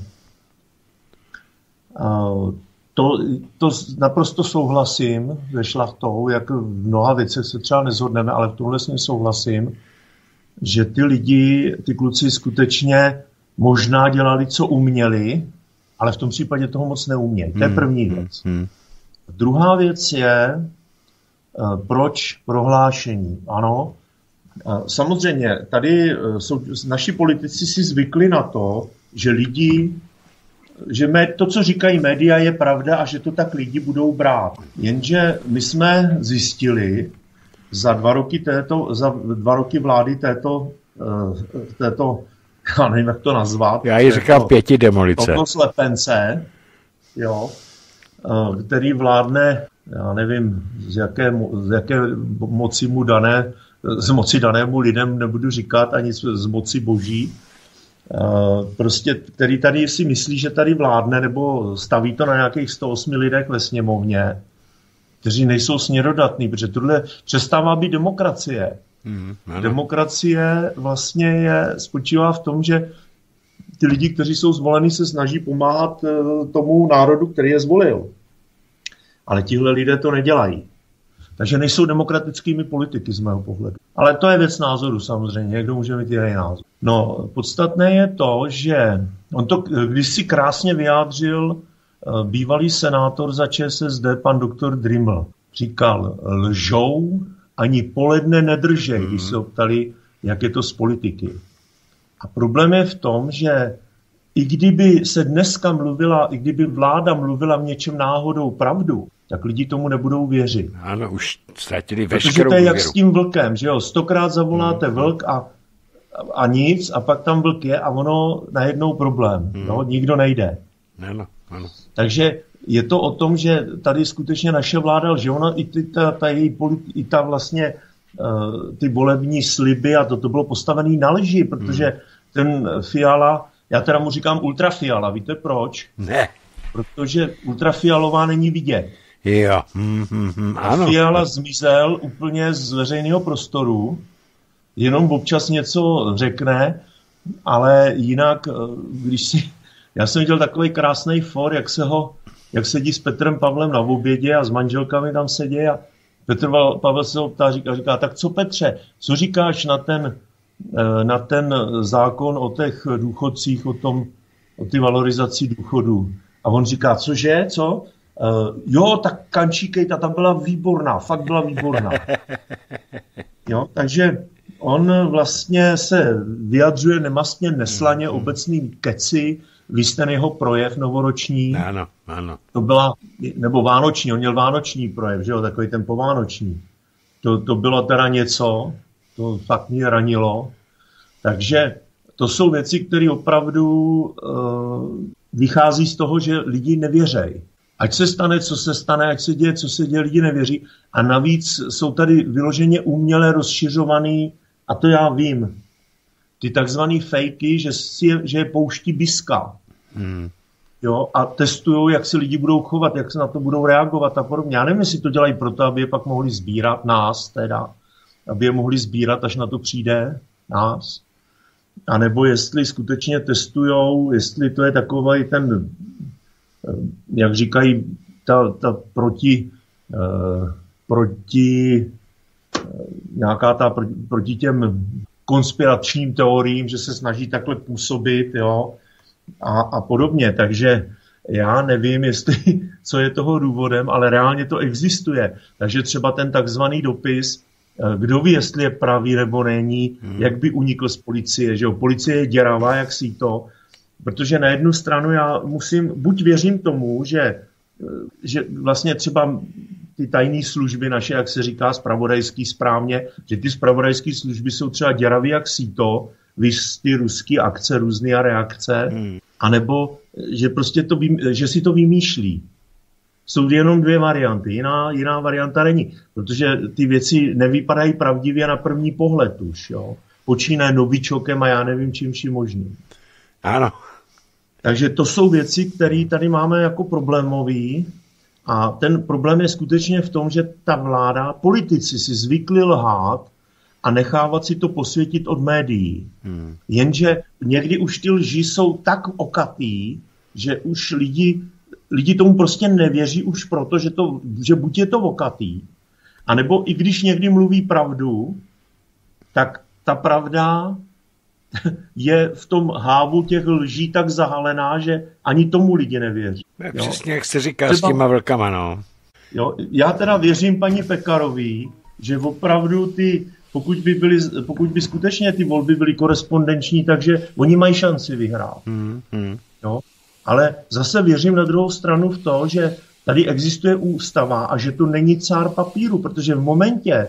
to naprosto souhlasím se Šlachtou, jak v mnoha věcech se třeba nezhodneme, ale v tomhle s ním souhlasím, že ty kluci skutečně možná dělali, co uměli, ale v tom případě toho moc neumějí. To je první věc. Druhá věc je, proč prohlášení. Ano, A samozřejmě, tady naši politici si zvykli na to, že to, co říkají média, je pravda a že to tak lidi budou brát. Jenže my jsme zjistili za 2 roky vlády této já nevím, jak to nazvat. Já ji říkám 5 demolice. Toto slepence, jo, který vládne, já nevím, z jaké moci mu dané, z moci danému lidem nebudu říkat, ani z moci boží, prostě, který tady si myslí, že tady vládne, nebo staví to na nějakých 108 lidech ve sněmovně, kteří nejsou směrodatní, protože tohle přestává být demokracie. Demokracie vlastně spočívá v tom, že ty lidi, kteří jsou zvoleni, se snaží pomáhat tomu národu, který je zvolil. Ale tihle lidé to nedělají. Takže nejsou demokratickými politiky z mého pohledu. Ale to je věc názoru samozřejmě, někdo může mít jiný názor. No, podstatné je to, že on to kdysi krásně vyjádřil bývalý senátor za ČSSD, pan doktor Driml. Říkal, lžou, ani poledne nedržej, když se optali, jak je to z politiky. A problém je v tom, že i kdyby se dneska i kdyby vláda mluvila v něčem náhodou pravdu, tak lidi tomu nebudou věřit. Ano, už ztratili veškerou důvěru. Protože to je jak s tím vlkem, že jo? 100krát zavoláte vlk a nic, a pak tam vlk je a ono najednou problém. No, nikdo nejde. Ano. Takže je to o tom, že tady skutečně naše vláda lže. Ona i ta vlastně ty volební sliby a to bylo postavené na lži, protože ten Fiala, já teda mu říkám ultrafiala, víte proč? Ne. Protože ultrafialová není vidět. Jo. Ano. Fiala zmizel úplně z veřejného prostoru, jenom občas něco řekne, ale jinak, já jsem viděl takový krásný for, jak sedí s Petrem Pavlem na obědě a s manželkami tam sedí a Petr Pavel se ho ptá, říká, tak co Petře, co říkáš na ten zákon o těch důchodcích, o ty valorizací důchodů? A on říká, cože, co? Jo, tak Kančíkej, ta byla výborná, fakt byla výborná. Jo, takže on vlastně se vyjadřuje nemastně, neslaně, obecný keci, vy jste jeho projev novoroční. Ano. To byla, nebo vánoční, on měl vánoční projev, že jo, takový ten povánoční. To bylo teda něco, to fakt mě ranilo. Takže to jsou věci, které opravdu vychází z toho, že lidi nevěřejí. Ať se stane, co se stane, ať se děje, co se děje, lidi nevěří. A navíc jsou tady vyloženě uměle rozšiřovaný, a to já vím, ty takzvaný fejky, že je pouští biska. Jo, a testujou, jak se lidi budou chovat, jak se na to budou reagovat a podobně. Já nevím, jestli to dělají proto, aby je pak mohli sbírat, nás teda, aby je mohli sbírat, až na to přijde nás. A nebo jestli skutečně testujou, jestli to je takový ten, jak říkají, proti těm konspiračním teoriím, že se snaží takhle působit, jo, a podobně. Takže já nevím, co je toho důvodem, ale reálně to existuje. Takže třeba ten takzvaný dopis, kdo ví, jestli je pravý nebo není, jak by unikl z policie, že jo, policie je děravá, jak si to, protože na jednu stranu já buď věřím tomu, že vlastně třeba ty tajné služby naše, jak se říká, zpravodajský správně, že ty zpravodajské služby jsou třeba děravý jak síto, víš, ty ruský akce, různé reakce, anebo že prostě že si to vymýšlí. Jsou jenom 2 varianty, jiná varianta není, protože ty věci nevypadají pravdivě na první pohled už, jo. Počínaje novičokem a já nevím čím vším možným. Ano. Takže to jsou věci, které tady máme jako problémový. A ten problém je skutečně v tom, že ta vláda, politici si zvykli lhát a nechávat si to posvětit od médií. Jenže někdy už ty lži jsou tak okatý, že už lidi tomu prostě nevěří už proto, že buď je to okatý, anebo i když někdy mluví pravdu, tak ta pravda je v tom hávu těch lží tak zahalená, že ani tomu lidi nevěří. Přesně jak se říká s těma vlkama, no. Jo, já teda věřím paní Pekarový, že opravdu pokud by skutečně ty volby byly korespondenční, takže oni mají šanci vyhrát. Jo? Ale zase věřím na druhou stranu v to, že tady existuje ústava a že to není cár papíru, protože v momentě,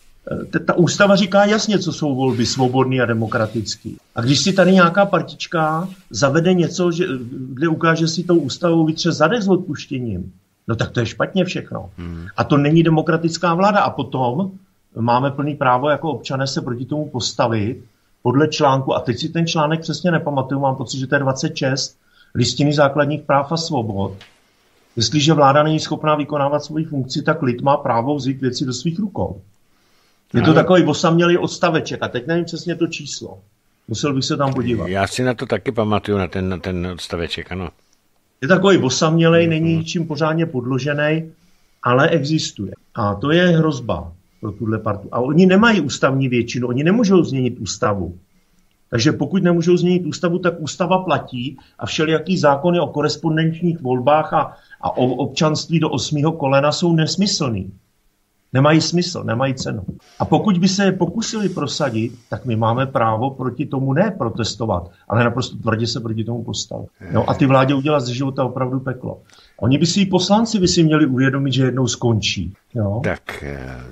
ta ústava říká jasně, co jsou volby svobodný a demokratický. A když si tady nějaká partička zavede něco, kde ukáže si tou ústavou vytře zadek s odpuštěním, no tak to je špatně všechno. A to není demokratická vláda. A potom máme plný právo jako občané se proti tomu postavit podle článku, a teď si ten článek přesně nepamatuju, mám pocit, že to je 26 Listiny základních práv a svobod. Jestliže vláda není schopná vykonávat svoji funkci, tak lid má právo vzít věci do svých rukou. Je to takový osamělý odstaveček a teď nevím přesně to číslo. Musel bych se tam podívat. Já si na to taky pamatuju, na ten odstaveček, ano. Je takový osamělej, není ničím pořádně podložený, ale existuje. A to je hrozba pro tuhle partu. A oni nemají ústavní většinu, oni nemůžou změnit ústavu. Takže pokud nemůžou změnit ústavu, tak ústava platí a všelijaký zákony o korespondenčních volbách a o občanství do 8. kolena jsou nesmyslný. Nemají smysl, nemají cenu. A pokud by se je pokusili prosadit, tak my máme právo proti tomu ne protestovat, ale naprosto tvrdě se proti tomu postavit. No a ty vládě udělat ze života opravdu peklo. Oni by si poslanci by si měli uvědomit, že jednou skončí. Jo? Tak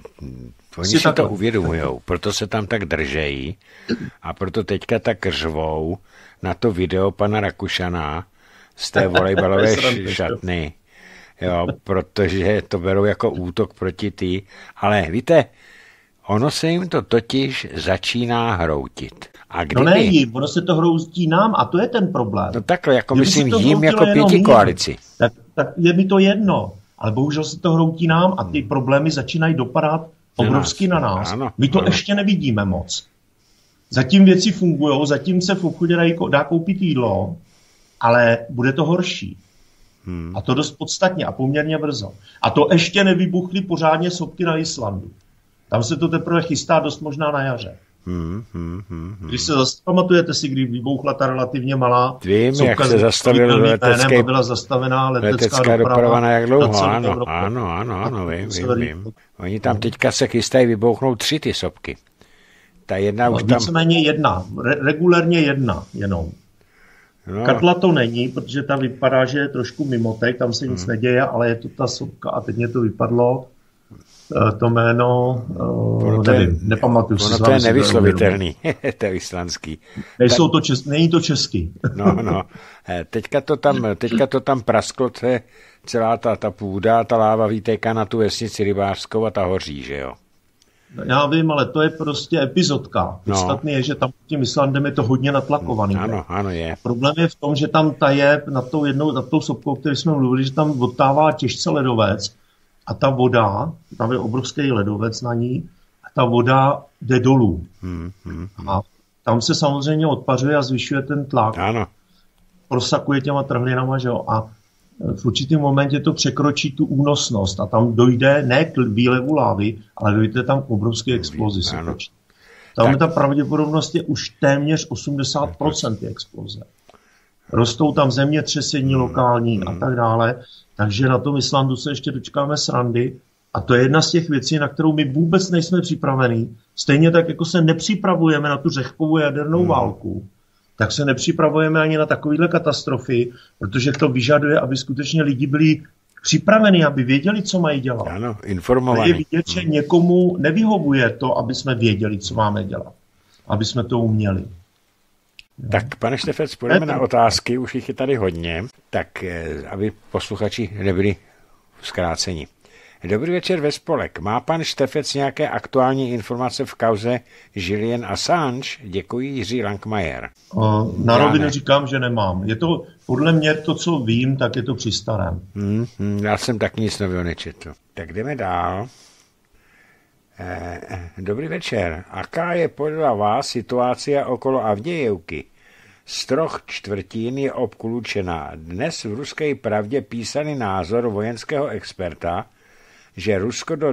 oni si to uvědomujou, proto se tam tak držejí a proto teďka tak řvou na to video pana Rakušana z té volejbalové šatny. Jo, protože to berou jako útok proti ale víte, ono se jim to totiž začíná hroutit. A kdyby... No ne jim, ono se to hroutí nám a to je ten problém. No takhle, jako myslím jim jako pětikoalici. Tak je mi to jedno, ale bohužel se to hroutí nám a ty problémy začínají dopadat obrovsky na nás. Ano, my to ještě nevidíme moc. Zatím věci fungujou, zatím se v obchodě dá koupit jídlo, ale bude to horší. A to dost podstatně a poměrně brzo. A to ještě nevybuchly pořádně sopky na Islandu. Tam se to teprve chystá dost možná na jaře. Když se pamatujete si, kdy vybuchla ta relativně malá sopka, jak se zastavil letecké, byla zastavená letecká doprava na jak dlouho, ano, vím. Oni tam teďka se chystají vybouchnout 3 ty sopky. Ta jedna už tam... Víceméně jedna, regulérně jedna jenom. No. Katla to není, protože ta vypadá, že je trošku mimotek, tam se nic neděje, ale je to ta sopka a teď mě to vypadlo, to jméno, nevím, nepamatuju si. Ono to je nevyslovitelný, to je islandský. Není to český. No, teďka to tam prasklo, celá ta půda, ta láva vytéká na tu vesnici rybářskou a ta hoří, že jo? Já vím, ale to je prostě epizodka. Podstatný je, že tam tím Islandem je to hodně natlakovaný. Ano, je. Problém je v tom, že tam taje nad tou sopkou, o které jsme mluvili, že tam odtává těžce ledovec a ta voda, tam je obrovský ledovec na ní, a ta voda jde dolů. A tam se samozřejmě odpařuje a zvyšuje ten tlak. Ano. Prosakuje těma trhlinama, že jo, a v určitém momentě to překročí tu únosnost a tam dojde ne k výlevu lávy, ale dojde tam k obrovské explozi. Tam ta pravděpodobnost je už téměř 80% exploze. Rostou tam zemětřesení lokální a tak dále, takže na tom Islandu se ještě dočkáme srandy a to je jedna z těch věcí, na kterou my vůbec nejsme připravení. Stejně tak, jako se nepřipravujeme na tu řehkovou jadernou válku, tak se nepřipravujeme ani na takovéhle katastrofy, protože to vyžaduje, aby skutečně lidi byli připraveni, aby věděli, co mají dělat. Ano, informovaní. Je vidět, že někomu nevyhovuje to, aby jsme věděli, co máme dělat. Aby jsme to uměli. Tak, pane Štefec, půjdeme na otázky, už jich je tady hodně, tak aby posluchači nebyli zkráceni. Dobrý večer ve Spolek. Má pan Štefec nějaké aktuální informace v kauze Julian Assange? Děkuji, Jiří Langmajer. Na rovinu říkám, že nemám. Je to, podle mě to, co vím, tak je to při starém. Já jsem tak nic nového nečetl. Tak jdeme dál. Dobrý večer. Aká je podle vás situace okolo Avdějevky? Z 3 čtvrtin je obklučená. Dnes v Ruské pravdě písaný názor vojenského experta, že Rusko do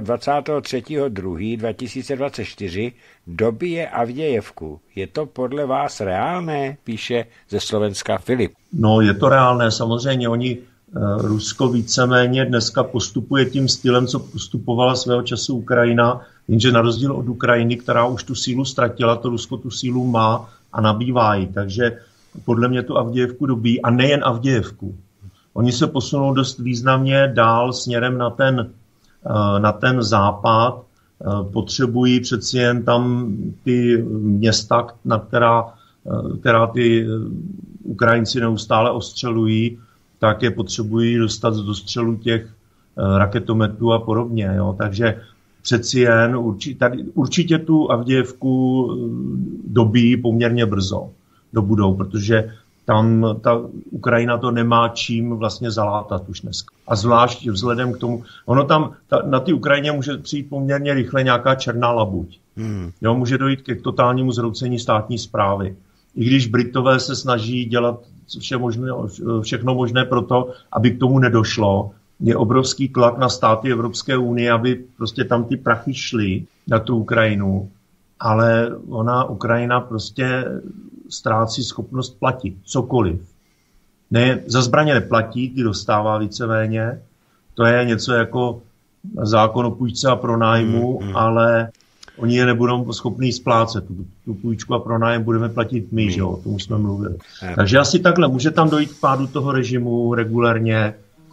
23.2.2024 dobije Avdějevku. Je to podle vás reálné? Píše ze Slovenska Filip. No, je to reálné. Samozřejmě oni Rusko víceméně dneska postupuje tím stylem, co postupovala svého času Ukrajina, jenže na rozdíl od Ukrajiny, která už tu sílu ztratila, to Rusko tu sílu má a nabývá ji. Takže podle mě tu Avdějevku dobí, a nejen Avdějevku. Oni se posunou dost významně dál směrem na ten západ, potřebují přeci jen tam ty města, na která ty Ukrajinci neustále ostřelují, tak je potřebují dostat do střelu těch raketometů a podobně. Jo. Takže přeci jen určitě tu Avdějevku dobí poměrně brzo dobudou, protože tam ta Ukrajina to nemá čím vlastně zalátat už dneska. A zvlášť vzhledem k tomu, ono tam na té Ukrajině může přijít poměrně rychle nějaká černá labuť. Jo, může dojít k totálnímu zhroucení státní správy. I když Britové se snaží dělat všechno možné pro to, aby k tomu nedošlo, je obrovský tlak na státy Evropské unie, aby prostě tam ty prachy šly na tu Ukrajinu, ale Ukrajina prostě ztrácí schopnost platit cokoliv. Ne, za zbraně neplatí, ty dostává víceméně. To je něco jako zákon o půjčce a pronájmu, ale oni je nebudou schopní splácet. Tu půjčku a pronájem budeme platit my, že jo, o tom jsme mluvili. Takže asi takhle, může tam dojít k pádu toho režimu regulérně.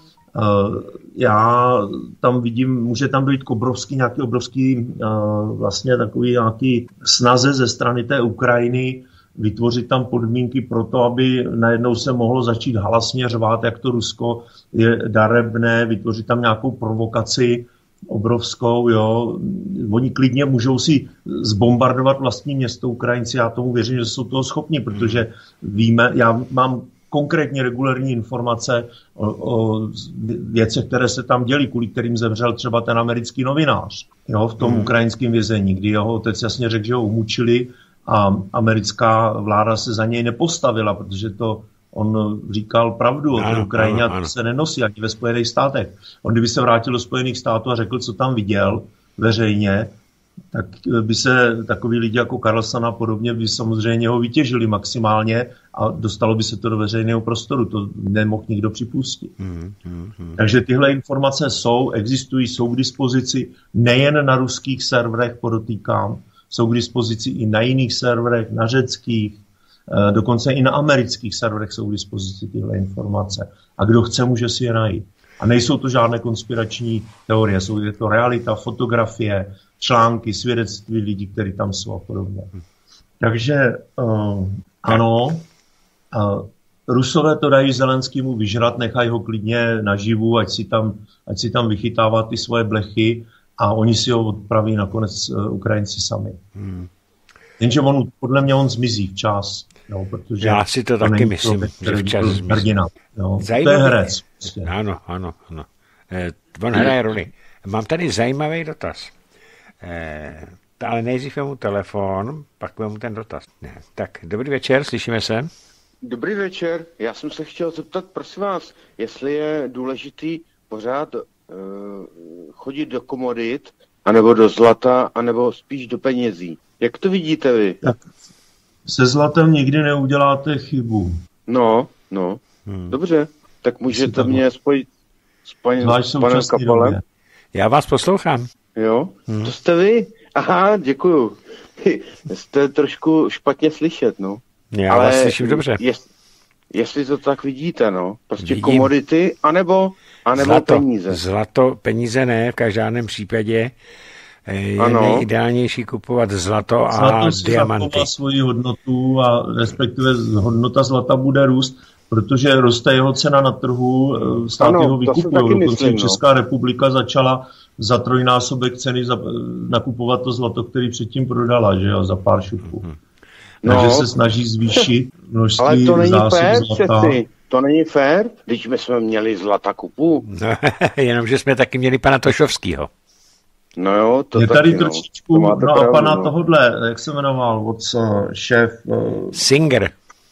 Já tam vidím, může tam dojít k nějaký obrovský vlastně takový nějaký snaze ze strany té Ukrajiny vytvořit tam podmínky pro to, aby najednou se mohlo začít halasně řvát, jak to Rusko je darebné, vytvořit tam nějakou provokaci obrovskou, jo. Oni klidně můžou si zbombardovat vlastní město Ukrajinci, já tomu věřím, že jsou toho schopni, protože víme, já mám konkrétně regulární informace o věcech, které se tam děly, kvůli kterým zemřel třeba ten americký novinář, jo, v tom ukrajinském vězení, kdy jeho otec jasně řekl, že ho umučili a americká vláda se za něj nepostavila, protože on říkal pravdu o té Ukrajině a to se nenosí ani ve Spojených státech. On kdyby se vrátil do Spojených států a řekl, co tam viděl veřejně, tak by se takový lidi jako Carlson a podobně by samozřejmě ho vytěžili maximálně a dostalo by se to do veřejného prostoru. To nemohl nikdo připustit. Takže tyhle informace existují, jsou k dispozici nejen na ruských serverech, podotýkám, jsou k dispozici i na jiných serverech, na řeckých, dokonce i na amerických serverech jsou k dispozici tyhle informace. A kdo chce, může si je najít. A nejsou to žádné konspirační teorie, je to realita, fotografie, články, svědectví lidí, kteří tam jsou a podobně. Takže ano, Rusové to dají Zelenskému vyžrat, nechají ho klidně naživu, ať si tam vychytává ty svoje blechy a oni si ho odpraví nakonec Ukrajinci sami. Jenže podle mě on zmizí včas. Jo, protože já si to taky myslím, že včas zmizí. To je herec. Ano. On hraje roli. Mám tady zajímavý dotaz. Ale nejdřív mu telefon, pak mu ten dotaz. Tak, dobrý večer, slyšíme se. Dobrý večer, já jsem se chtěl zeptat, prosím vás, jestli je důležitý pořád chodit do komodit, anebo do zlata, anebo spíš do penězí. Jak to vidíte vy? Tak se zlatem nikdy neuděláte chybu. No. Dobře, tak můžete mě spojit s panem Kapalem? Já vás poslouchám. Jo, to jste vy? Aha, děkuju. Jste trošku špatně slyšet, no. Já vás slyším dobře. Jestli to tak vidíte, no. Prostě komodity, anebo zlato, peníze. Zlato, peníze ne, v každém případě je nejideálnější kupovat zlato a diamanty. Zlato svoji hodnotu a respektive hodnota zlata bude růst, protože roste jeho cena na trhu, státy ho vykupují. Dokonce Česká republika začala za trojnásobek ceny nakupovat to zlato, který předtím prodala, že jo, za pár šupů. Takže se snaží zvýšit množství ale to není fér, zlata. Přeci. To není fér, když my jsme měli zlata kupu. No, jenomže jsme taky měli pana Tošovskýho. No jo, to je taky, tady trošičku, a pana tohodle, jak se jmenoval, šéf... Singer,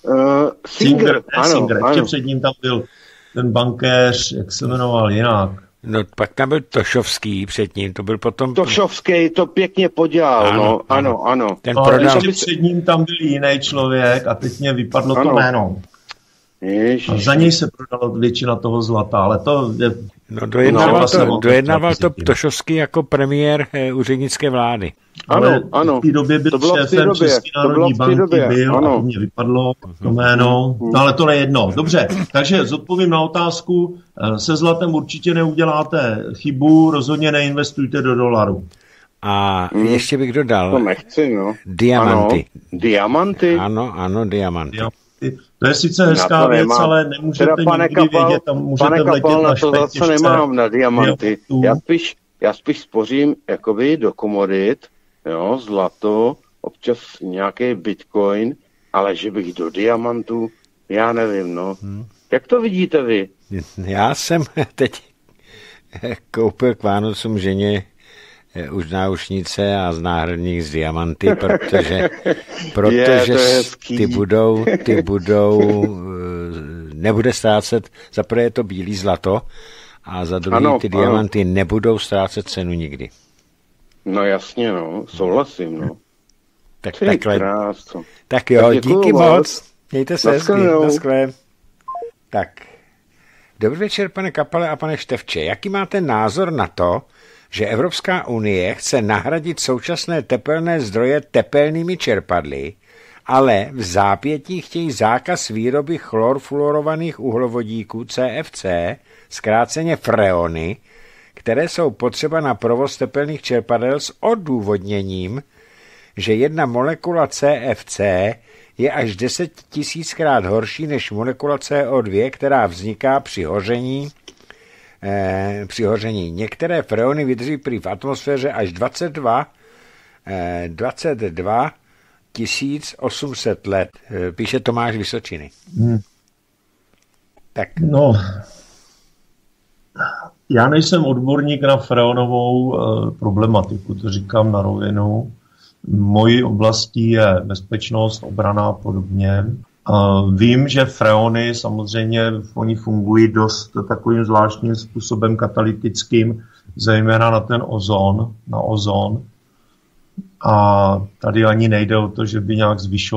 ano. Ještě před ním tam byl ten bankéř, jak se jmenoval jinak. No, pak tam byl Tošovský před ním, to byl potom... Tošovský to pěkně podělal, ano. Ten prodal... Před ním tam byl jiný člověk a teď mě vypadlo to jméno. A za něj se prodala většina toho zlata, ale to je... No, dojednával to Ptošovský jako premiér úřednické vlády. Ano. V té době byl šéfem České národní banky, a to mě vypadlo to jméno, no, ale to je jedno. Dobře, takže zodpovím na otázku, se zlatem určitě neuděláte chybu, rozhodně neinvestujte do dolaru. A ještě bych dodal... To nechci, no. Diamanty. Ano. Diamanty? Ano, diamanty. To je sice hezká věc, ale nemůžete nikdy vědět, tam můžete vletět na špek těžce. Nemám na diamanty. Já spíš spořím jakoby do komodit, jo, zlato, občas nějaký bitcoin, ale že bych do diamantů, já nevím, no. Jak to vidíte vy? Já jsem teď koupil k Vánocům ženě už náušnice a náhradník z diamanty, protože ty budou nebude ztrácet, za prvé je to bílý zlato a za druhé ty diamanty nebudou ztrácet cenu nikdy. No jasně, no, souhlasím, no. Tak jo, díky moc. Mějte se hezky. Naschle. Tak. Dobrý večer, pane Kapale a pane Štefče. Jaký máte názor na to, že Evropská unie chce nahradit současné tepelné zdroje tepelnými čerpadly, ale v zápětí chtějí zákaz výroby chlorfluorovaných uhlovodíků CFC, zkráceně freony, které jsou potřeba na provoz tepelných čerpadel s odůvodněním, že jedna molekula CFC je až 10 000krát horší než molekula CO2, která vzniká při hoření. Některé freony vydrží prý v atmosféře až 22 800 let. Píše Tomáš Vysočiny. Tak. No, já nejsem odborník na freonovou problematiku, to říkám na rovinu. Mojí oblastí je bezpečnost, obrana a podobně. Vím, že freony samozřejmě oni fungují dost takovým zvláštním způsobem katalytickým, zejména na ten ozon. A tady ani nejde o to, že by nějak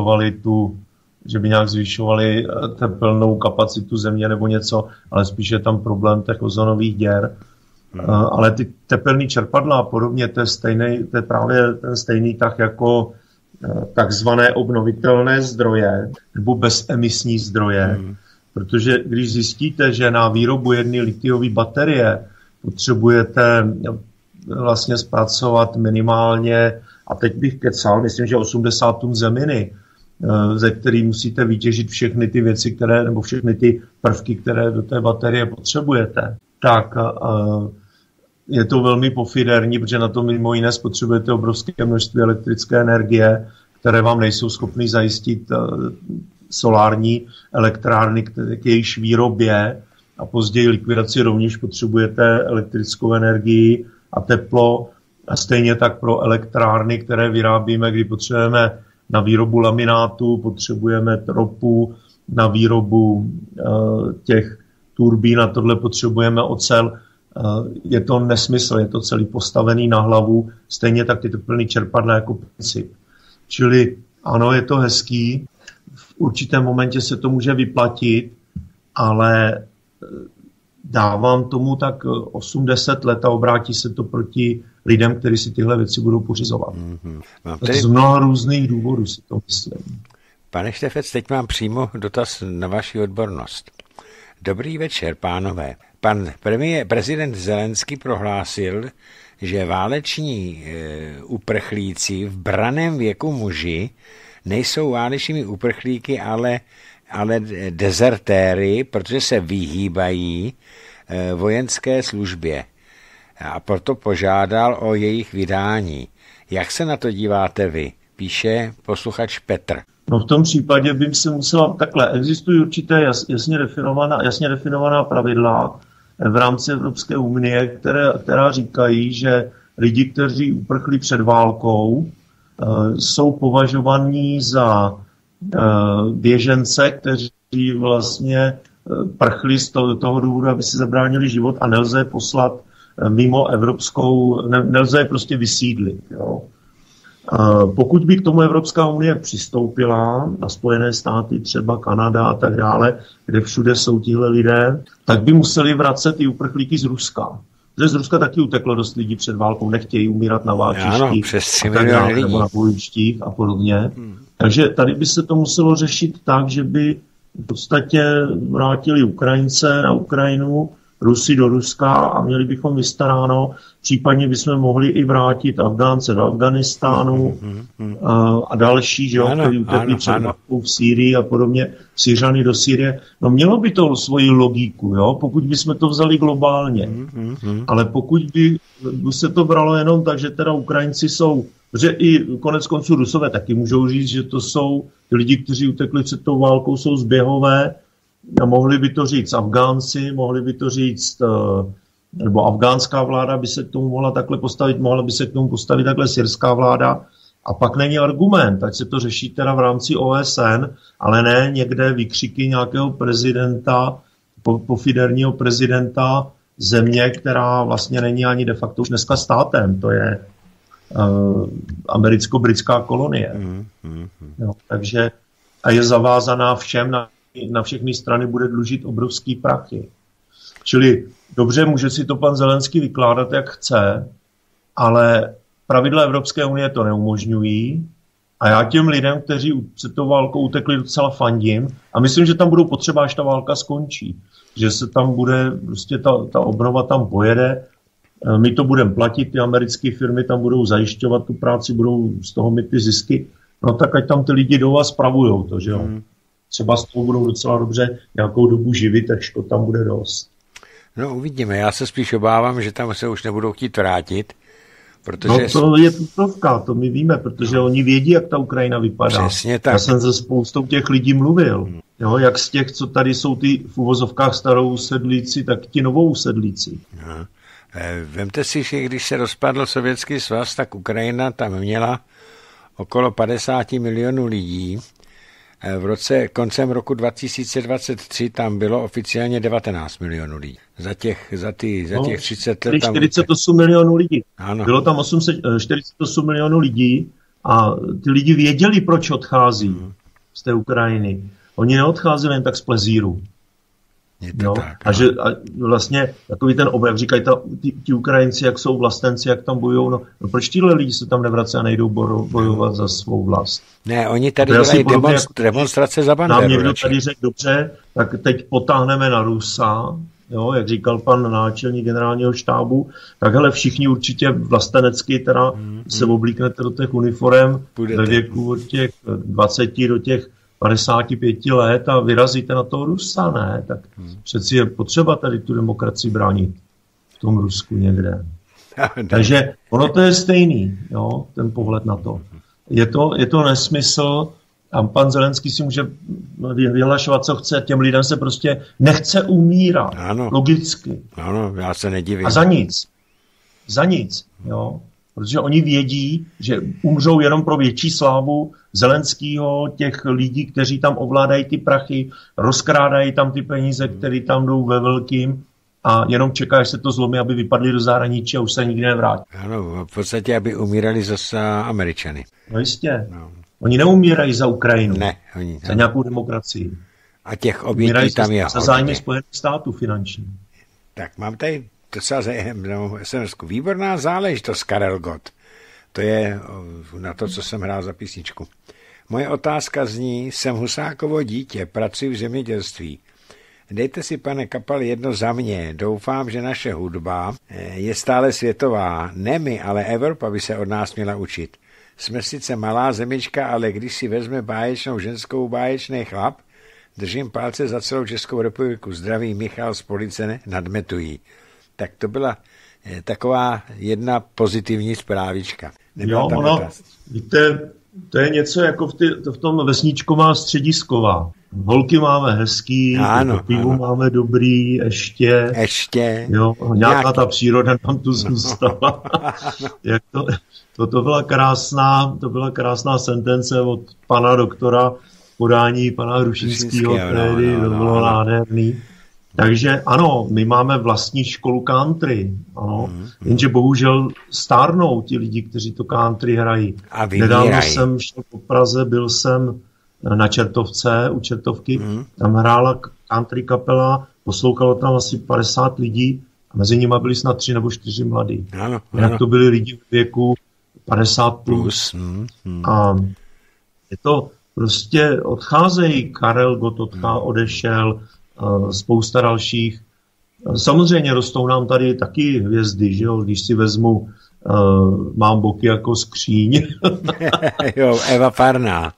zvyšovali tepelnou kapacitu země nebo něco, ale spíš je tam problém těch ozonových děr. Ale ty tepelný čerpadla a podobně, to je právě ten stejný tah jako takzvané obnovitelné zdroje nebo bezemisní zdroje, protože když zjistíte, že na výrobu jedné litiové baterie potřebujete vlastně zpracovat minimálně, a teď bych kecal, myslím, že 80 tun zeminy, ze který musíte vytěžit všechny ty věci, nebo všechny ty prvky, které do té baterie potřebujete, tak je to velmi pofiderní, protože na to mimo jiné spotřebujete obrovské množství elektrické energie, které vám nejsou schopny zajistit solární elektrárny k jejíž výrobě a později likvidaci rovněž potřebujete elektrickou energii a teplo a stejně tak pro elektrárny, které vyrábíme, kdy potřebujeme na výrobu laminátu, potřebujeme ropu, na výrobu těch turbín a tohle potřebujeme ocel. Je to nesmysl, je to celý postavený na hlavu, stejně tak ty teplný čerpadla jako princip. Čili ano, je to hezký, v určitém momentě se to může vyplatit, ale dávám tomu tak 8-10 let a obrátí se to proti lidem, kteří si tyhle věci budou pořizovat. Z mnoha různých důvodů si to myslím. Pane Štefec, teď mám přímo dotaz na vaši odbornost. Dobrý večer, pánové. Pan prezident Zelenský prohlásil, že váleční uprchlíci v branném věku muži nejsou válečnými uprchlíky, ale dezertéry, protože se vyhýbají vojenské službě. A proto požádal o jejich vydání. Jak se na to díváte vy? Píše posluchač Petr. No v tom případě by se musela takhle. Existují určité jasně definovaná pravidla v rámci Evropské unie, která říkají, že lidi, kteří uprchli před válkou, jsou považovaní za běžence, kteří vlastně prchli z toho důvodu, aby si zabránili život a nelze je poslat mimo evropskou, nelze je prostě vysídlit. Jo. Pokud by k tomu Evropská unie přistoupila, a Spojené státy, třeba Kanada a tak dále, kde všude jsou tihle lidé, tak by museli vracet i uprchlíky z Ruska. Protože z Ruska taky uteklo dost lidí před válkou, nechtějí umírat na válčištích, nebo na bojištích a podobně. Takže tady by se to muselo řešit tak, že by v podstatě vrátili Ukrajince na Ukrajinu, Rusy do Ruska a měli bychom vystaráno. Případně bychom mohli i vrátit Afgánce do Afganistánu a další, že jo, kteří utekli před válkou v Sýrii a podobně, Syřany do Sýrie. No mělo by to svoji logiku, jo, pokud bychom to vzali globálně. Ale pokud by se to bralo jenom tak, že teda Ukrajinci jsou, protože i konec konců Rusové taky můžou říct, že to jsou lidi, kteří utekli před tou válkou, jsou zběhové. A mohli by to říct Afgánci, mohli by to říct, nebo afgánská vláda by se k tomu mohla takhle postavit, mohla by se k tomu postavit takhle syrská vláda. A pak není argument, ať se to řeší teda v rámci OSN, ale ne někde výkřiky nějakého prezidenta, pofiderního prezidenta země, která vlastně není ani de facto už dneska státem, to je americko-britská kolonie. Jo, takže a je zavázaná všem na všechny strany bude dlužit obrovský prachy. Čili dobře, může si to pan Zelenský vykládat, jak chce, ale pravidla Evropské unie to neumožňují a já těm lidem, kteří před tou válkou utekli, docela fandím a myslím, že tam budou potřeba, až ta válka skončí. Že se tam bude, prostě ta obnova tam pojede, my to budeme platit, ty americké firmy tam budou zajišťovat tu práci, budou z toho mít ty zisky, no tak ať tam ty lidi jdou a spravujou to, že jo. Třeba z toho budou docela dobře nějakou dobu živit, tak škod tam bude dost. No uvidíme, já se spíš obávám, že tam se už nebudou chtít vrátit, protože... No to je tutovka, to my víme, protože oni vědí, jak ta Ukrajina vypadá. Přesně tak. Já jsem se spoustou těch lidí mluvil, jo, jak z těch, co tady jsou ty v uvozovkách starou usedlíci, tak ti novou usedlíci. No. Vemte si, že když se rozpadl Sovětský svaz, tak Ukrajina tam měla okolo 50 milionů lidí. Koncem roku 2023 tam bylo oficiálně 19 milionů lidí. Za těch 30 let tam... 48 milionů lidí. Ano. Bylo tam 48 milionů lidí a ty lidi věděli, proč odchází z té Ukrajiny. Oni neodcházeli jen tak z plezíru. Tak, a vlastně takový ten jak říkají ti Ukrajinci, jak jsou vlastenci, jak tam bojujou, no proč tyhle lidi se tam nevrací a nejdou bojovat za svou vlast? Ne, oni tady dělají demonstrace za Banderu. Nám někdo tady řekl, dobře, tak teď potáhneme na Rusa, jo, jak říkal pan náčelník generálního štábu, tak hele, všichni určitě vlastenecky teda se oblíknete do těch uniforem ve věku od těch 20 do těch 55 let a vyrazíte na toho Rusa, ne? Tak přeci je potřeba tady tu demokracii bránit v tom Rusku někde. Takže ono to je stejný, jo, ten pohled na to. Je to nesmysl a pan Zelenský si může vyhlašovat, co chce, těm lidem se prostě nechce umírat. Ano. Logicky. Ano, já se nedivím. A za nic, jo. Protože oni vědí, že umřou jenom pro větší slávu Zelenskýho, těch lidí, kteří tam ovládají ty prachy, rozkrádají tam ty peníze, které tam jdou ve velkým a jenom čeká, až se to zlomí, aby vypadli do zahraničí a už se nikdy nevrátí. Ano, v podstatě, aby umírali zase Američany. No jistě. No. Oni neumírají za Ukrajinu. Ne, za nějakou demokracii. A těch obětí tam je za zájmy Spojených států finanční. Tak mám tady docela SMS-ku. Výborná záležitost, Karel Gott. To je na to, co jsem hrál za písničku. Moje otázka zní, jsem Husákovo dítě, pracuji v zemědělství. Dejte si, pane Kapal, jedno za mě. Doufám, že naše hudba je stále světová. Ne my, ale Evropa by se od nás měla učit. Jsme sice malá zemička, ale když si vezme báječnou ženskou báječný chlap, držím palce za celou Českou republiku. Zdraví Michal z Police nad Metují. Tak to byla taková jedna pozitivní zprávička. Jo, víte, to je něco jako v tom vesničková středisková. Holky máme hezký, pivo máme dobrý, ještě. Jo, nějaká ta příroda nám tu zůstala. To byla krásná sentence od pana doktora podání pana Hrušinského, to bylo nádherný. Takže ano, my máme vlastní školu country, ano, jenže bohužel stárnou ti lidi, kteří to country hrají. Nedávno jsem šel po Praze, byl jsem na Čertovce, u Čertovky, tam hrála country kapela, poslouchalo tam asi 50 lidí a mezi nimi byli snad 3 nebo 4 mladí. Ano. Jinak to byli lidi v věku 50 plus. A je to prostě odcházejí, Karel Gott odešel, spousta dalších. Samozřejmě rostou nám tady taky hvězdy, že jo? Když si vezmu, mám boky jako skříň. Jo, Eva Farná.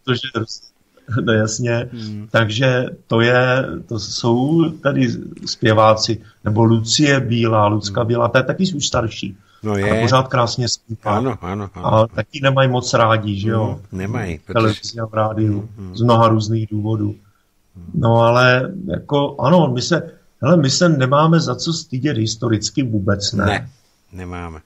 No jasně. Takže to jsou tady zpěváci, nebo Lucie Bílá, Lucka Bílá, ta je taky už starší. No je. Ale pořád krásně zpívá. Ano. A taky nemají moc rádi, že jo? Nemají. Televizi a v rádiu. Z mnoha různých důvodů. No ale jako ano, my se nemáme za co stydět historicky vůbec, ne? Ne, nemáme.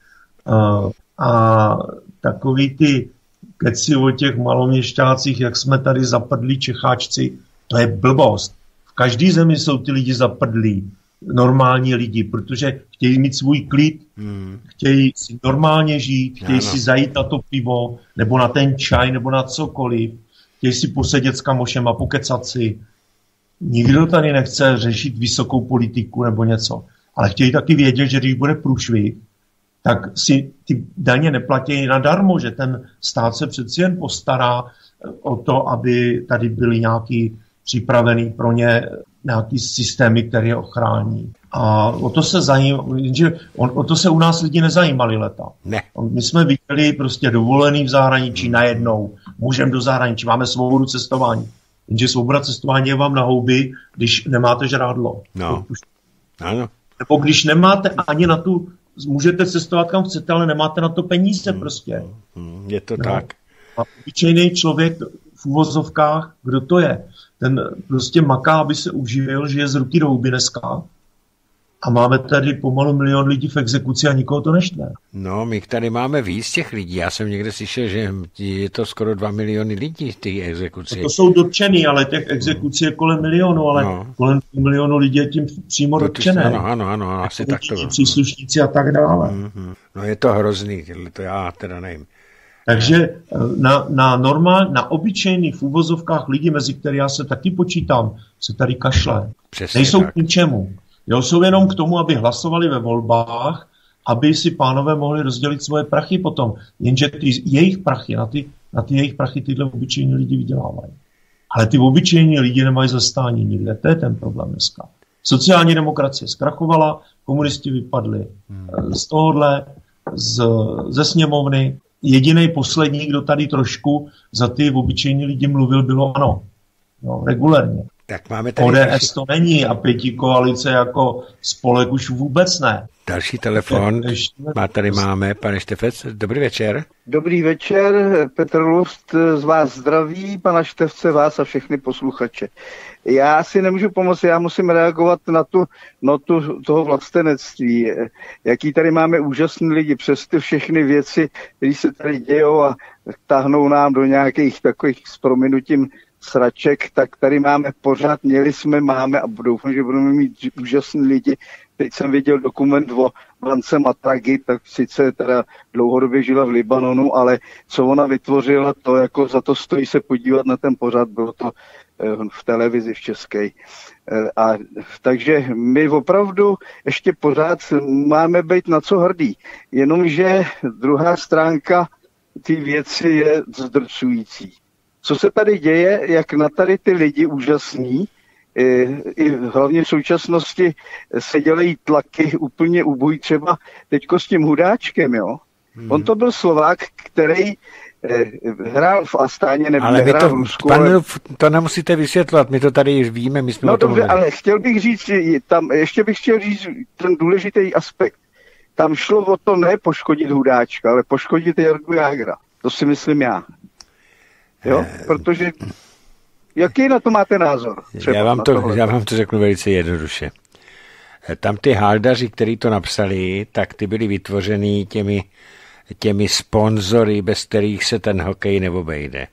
A takový ty keci o těch maloměšťácích, jak jsme tady zaprdlí Čecháčci, to je blbost. V každé zemi jsou ty lidi zaprdlí, normální lidi, protože chtějí mít svůj klid, chtějí si normálně žít, chtějí si zajít na to pivo, nebo na ten čaj, nebo na cokoliv, chtějí si posedět s kamošem a pokecat si. Nikdo tady nechce řešit vysokou politiku nebo něco, ale chtějí taky vědět, že když bude průšvih, tak si ty daně neplatí nadarmo, že ten stát se přeci jen postará o to, aby tady byly nějaký připravený pro ně nějaký systémy, které je ochrání. A o to se u nás lidi nezajímali leta. Ne. My jsme viděli prostě dovolený v zahraničí najednou, můžeme do zahraničí, máme svobodu cestování. Jenže svoboda cestování je vám na houby, když nemáte žrádlo. No. Ano. Nebo když nemáte ani na tu, můžete cestovat kam chcete, ale nemáte na to peníze prostě. Je to tak. A obyčejný člověk v uvozovkách, kdo to je? Ten prostě maká, aby se uživil, že je z ruky do huby dneska. A máme tady pomalu 1 milion lidí v exekuci a nikoho to neštve. No, my tady máme víc těch lidí. Já jsem někde slyšel, že je to skoro 2 miliony lidí v té exekuci. To jsou dotčený, ale těch exekucí je kolem 1 milionu, ale kolem 1 milionu lidí je tím přímo dotčené. Ano, asi tak to. Příslušníci a tak dále. No je to hrozný, to já teda nevím. Takže na obyčejný v úvozovkách lidi, mezi které já se taky počítám, se tady kašle. Přesně nejsou tak. k ničemu. Jo, jsou jenom k tomu, aby hlasovali ve volbách, aby si pánové mohli rozdělit svoje prachy potom. Jenže ty jejich prachy, na ty jejich prachy tyhle obyčejní lidi vydělávají. Ale ty obyčejní lidi nemají zastání nikde. To je ten problém dneska. Sociální demokracie zkrachovala, komunisti vypadli z tohohle, ze sněmovny. Jedinej poslední, kdo tady trošku za ty obyčejní lidi mluvil, bylo ANO. No, regulérně. Tak máme tady ODS to není a pětikoalice jako spolek už vůbec ne. Další telefon. Máme, pane Štefec. Dobrý večer. Dobrý večer, Petr Lust z vás zdraví, pana Štefce, vás a všechny posluchače. Já si nemůžu pomoct, já musím reagovat na tu notu toho vlastenectví. Jaký tady máme úžasný lidi přes ty všechny věci, které se tady dějou a tahnou nám do nějakých takových s prominutím sraček, tak tady máme a doufám, že budeme mít úžasný lidi. Teď jsem viděl dokument o Vance Matragi, tak sice teda dlouhodobě žila v Libanonu, ale co ona vytvořila, to jako za to stojí se podívat na ten pořad, bylo to v televizi v české. Takže my opravdu ještě pořád máme být na co hrdí. Jenomže druhá stránka ty věci je zdrcující. Co se tady děje, jak na tady ty lidi úžasný, i hlavně v současnosti se dělají tlaky úplně ubojí, třeba teďko s tím Hudáčkem, jo. On to byl Slovák, který hrál v Astáně, nehrál v Rusku. To nemusíte vysvětlovat, my to tady víme, my jsme no o tom dobře, ale ještě bych chtěl říct ten důležitý aspekt. Tam šlo o to ne poškodit Hudáčka, ale poškodit Jardu Jágra. To si myslím já. Jo, protože jaký na to máte názor? Já vám to řeknu velice jednoduše. Tam ty háldaři, kteří to napsali, tak ty byly vytvořený těmi sponzory, bez kterých se ten hokej neobejde.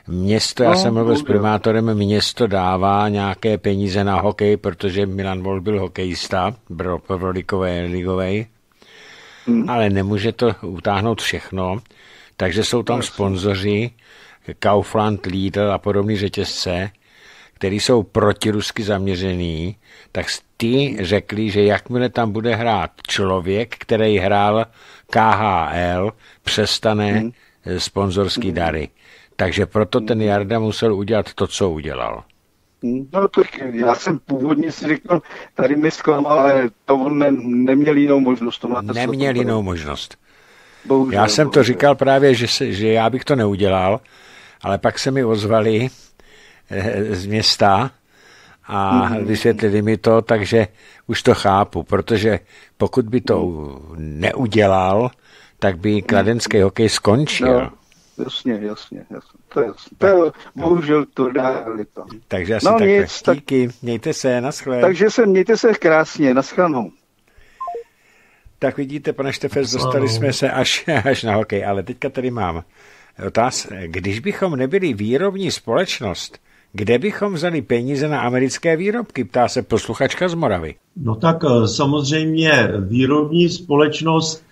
Město, já jsem mluvil s primátorem, město dává nějaké peníze na hokej, protože Milan Vol byl hokejista, byl ligovej, ale nemůže to utáhnout všechno, takže jsou tam sponzoři, Kaufland, Lidl a podobný řetězce, který jsou protirusky zaměřený, tak ty řekli, že jakmile tam bude hrát člověk, který hrál KHL, přestane sponzorský dary. Takže proto ten Jarda musel udělat to, co udělal. No tak já jsem původně si řekl, tady mi zklamal, ale to on neměl jinou možnost. Neměl jinou možnost. Bohužel, já jsem to říkal právě, že já bych to neudělal, ale pak se mi ozvali z města a vysvětlili mi to, takže už to chápu, protože pokud by to neudělal, tak by kladenský hokej skončil. No, jasně. To je jasně. To je bohužel to realita. Takže asi takhle. Díky, mějte se, naschle. Takže mějte se krásně, naschledanou. Tak vidíte, pane Štefec, dostali jsme se až na hokej, ale teďka tady mám otázku. Když bychom nebyli výrobní společnost, kde bychom vzali peníze na americké výrobky? Ptá se posluchačka z Moravy. No tak samozřejmě výrobní společnost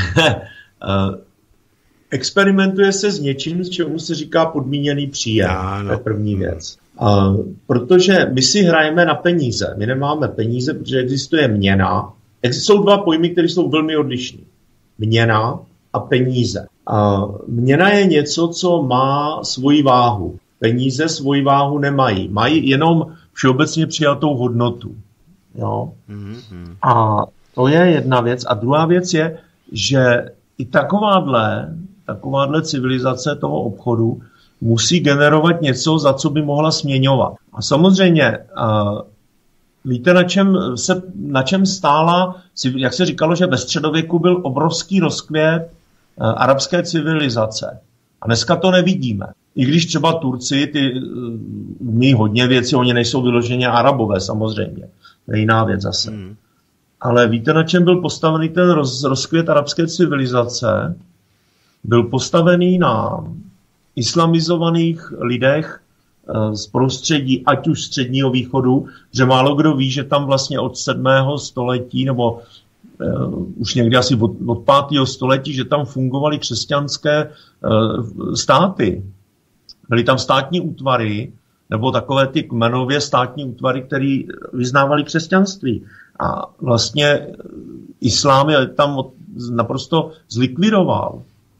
experimentuje se s něčím, z čemu se říká podmíněný příjem. To je první věc. Protože my si hrajeme na peníze. My nemáme peníze, protože existuje měna. Jsou dva pojmy, které jsou velmi odlišné. Měna a peníze. Měna je něco, co má svoji váhu. Peníze svoji váhu nemají. Mají jenom všeobecně přijatou hodnotu. Jo? A to je jedna věc. A druhá věc je, že i takováhle civilizace toho obchodu musí generovat něco, za co by mohla směňovat. A samozřejmě, víte, na čem stála, jak se říkalo, že ve středověku byl obrovský rozkvět arabské civilizace. A dneska to nevidíme. I když třeba Turci, ty umí hodně věcí, oni nejsou vyloženě Arabové samozřejmě. To je jiná věc zase. Ale víte, na čem byl postavený ten rozkvět arabské civilizace? Byl postavený na islamizovaných lidech z prostředí, ať už středního východu, že málo kdo ví, že tam vlastně od 7. století, nebo už někdy asi od 5. století, že tam fungovaly křesťanské státy. Byly tam státní útvary, nebo takové ty kmenově státní útvary, které vyznávaly křesťanství. A vlastně islám je tam naprosto zlikvidoval.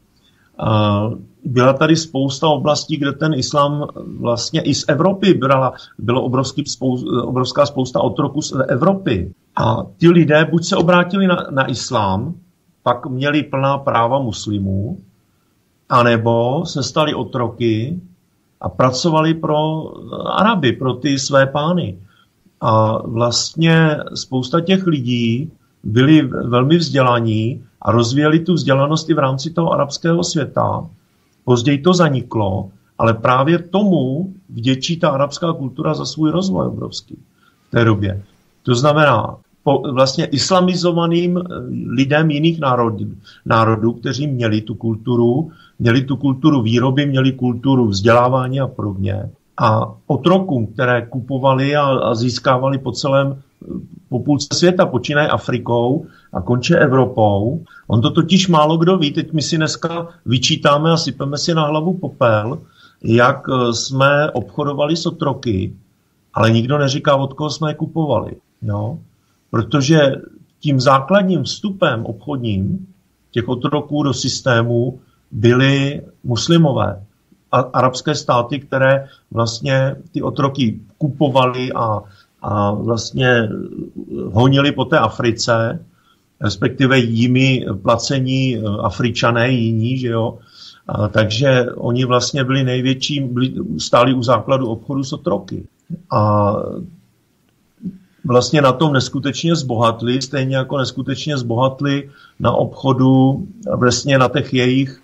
Byla tady spousta oblastí, kde ten islám vlastně i z Evropy bylo obrovská spousta otroků z Evropy. A ty lidé buď se obrátili na islám, pak měli plná práva muslimů, anebo se stali otroky a pracovali pro Araby, pro ty své pány. A vlastně spousta těch lidí byli velmi vzdělaní a rozvíjeli tu vzdělanost i v rámci toho arabského světa. Později to zaniklo, ale právě tomu vděčí ta arabská kultura za svůj rozvoj obrovský v té době. To znamená, vlastně islamizovaným lidem jiných národů, kteří měli tu kulturu výroby, měli kulturu vzdělávání a podobně. A otrokům, které kupovali a získávali po půlce světa, počínaje Afrikou a konče Evropou. On to totiž málo kdo ví. Teď my si dneska vyčítáme a sypeme si na hlavu popel, jak jsme obchodovali s otroky, ale nikdo neříká, od koho jsme je kupovali. Jo? Protože tím základním vstupem obchodním těch otroků do systému byly muslimové. Arabské státy, které vlastně ty otroky kupovali a vlastně honili po té Africe, respektive jimi placení Afričané jiní, že jo. Takže oni vlastně byli stáli u základu obchodu s otroky. A vlastně na tom neskutečně zbohatli, stejně jako neskutečně zbohatli na obchodu, vlastně na těch jejich,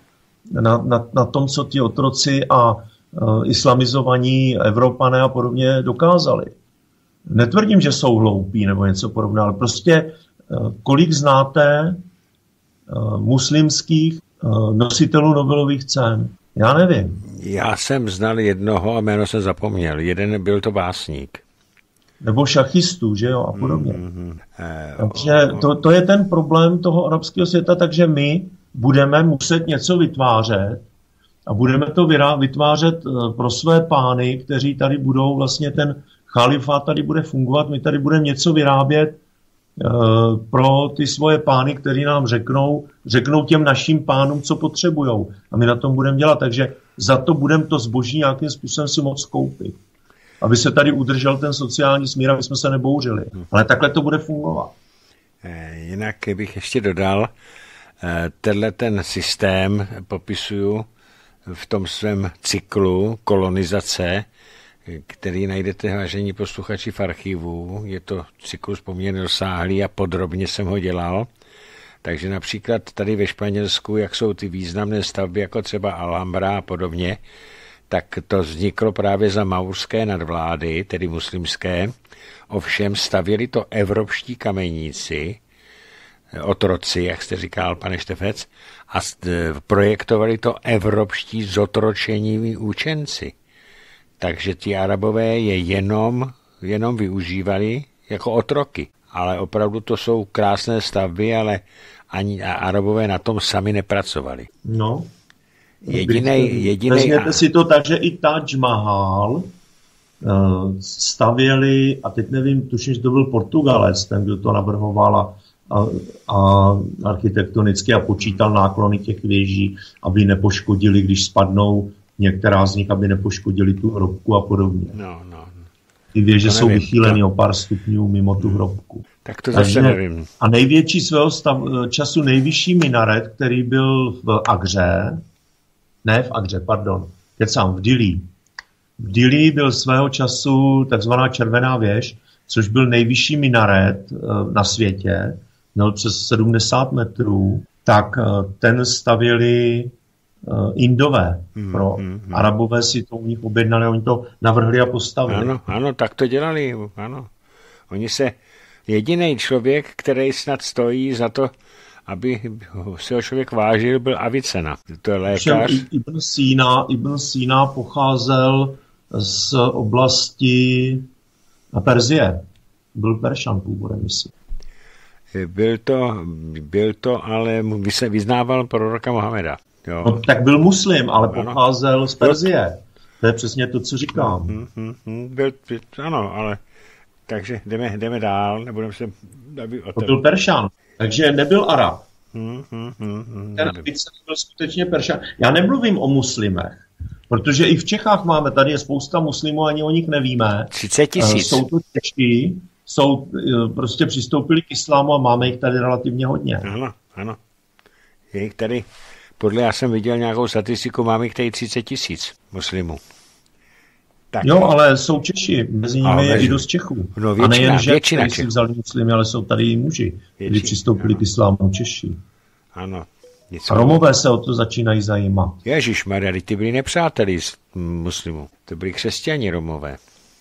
na tom, co ti otroci a islamizovaní Evropané a podobně dokázali. Netvrdím, že jsou hloupí nebo něco podobného, ale prostě kolik znáte muslimských nositelů Nobelových cen. Já nevím. Já jsem znal jednoho a jméno jsem zapomněl. Jeden byl to básník. Nebo šachistů, že jo, a podobně. Takže to je ten problém toho arabského světa, takže my budeme muset něco vytvářet a budeme to vytvářet pro své pány, kteří tady budou, vlastně ten chalifát tady bude fungovat, my tady budeme něco vyrábět pro ty svoje pány, kteří nám řeknou těm našim pánům, co potřebujou. A my na tom budeme dělat, takže za to budeme to zboží nějakým způsobem si moc koupit. Aby se tady udržel ten sociální smír, aby jsme se nebouřili. Ale takhle to bude fungovat. Jinak bych ještě dodal, tenhle ten systém popisuju v tom svém cyklu kolonizace, který najdete, vážení posluchači, v archivu. Je to cyklus poměrně rozsáhlý a podrobně jsem ho dělal. Takže například tady ve Španělsku, jak jsou ty významné stavby, jako třeba Alhambra a podobně, tak to vzniklo právě za maurské nadvlády, tedy muslimské. Ovšem stavěli to evropští kameníci, otroci, jak jste říkal, pane Štefec, a projektovali to evropští zotročení učenci. Takže ti Arabové je jenom využívali jako otroky. Ale opravdu to jsou krásné stavby, ale ani Arabové na tom sami nepracovali. No. Vezměte si to tak, že i Taj Mahal stavěli, a teď nevím, tuším, že to byl Portugalec, ten, kdo to navrhoval a architektonicky a počítal náklony těch věží, aby nepoškodili, když spadnou některá z nich, aby nepoškodili tu hrobku a podobně. No. Ty věže jsou vychýleny o pár stupňů mimo tu hrobku. Tak to zase nevím. A největší svého času nejvyšší minaret, který byl v Dili. V Dili byl svého času takzvaná červená věž, což byl nejvyšší minaret na světě, měl přes 70 metrů, tak ten stavěli Indové. Arabové si to u nich objednali, oni to navrhli a postavili. Ano, tak to dělali, ano. Jediný člověk, který snad stojí za to, aby se ho člověk vážil, byl Avicena. To je lékař. Ibn Sina pocházel z oblasti Perzie. Byl Peršan původem, myslím. Byl to, ale se vyznával proroka Mohameda. Jo. No, tak byl muslim, ale pocházel z Perzie. To je přesně to, co říkám. Ano, ale takže jdeme dál, nebudeme se... To byl Peršan, takže nebyl Arab. Ten Avicena byl skutečně Peršan. Já nemluvím o muslimech, protože i v Čechách máme, tady je spousta muslimů, ani o nich nevíme. 30 000. Jsou to Češi, prostě přistoupili k islámu a máme jich tady relativně hodně. Ano. Je jich tady, já jsem viděl nějakou statistiku, máme jich tady 30 000 muslimů. Tak. Jo, ale jsou Češi, mezi nimi je i dost Čechů. No, a nejen, že si vzali muslimy, ale jsou tady i muži, kteří přistoupili k islámu, Češi. Ano. A Romové se o to začínají zajímat. Ježišmarja, ty byli nepřáteli s muslimů. To byli křesťani Romové.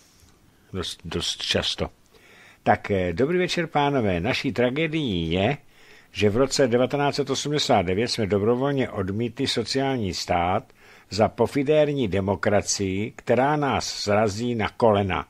Dost často. Tak dobrý večer, pánové. Naší tragédií je, že v roce 1989 jsme dobrovolně odmítli sociální stát za pofidérní demokracii, která nás zrazí na kolena.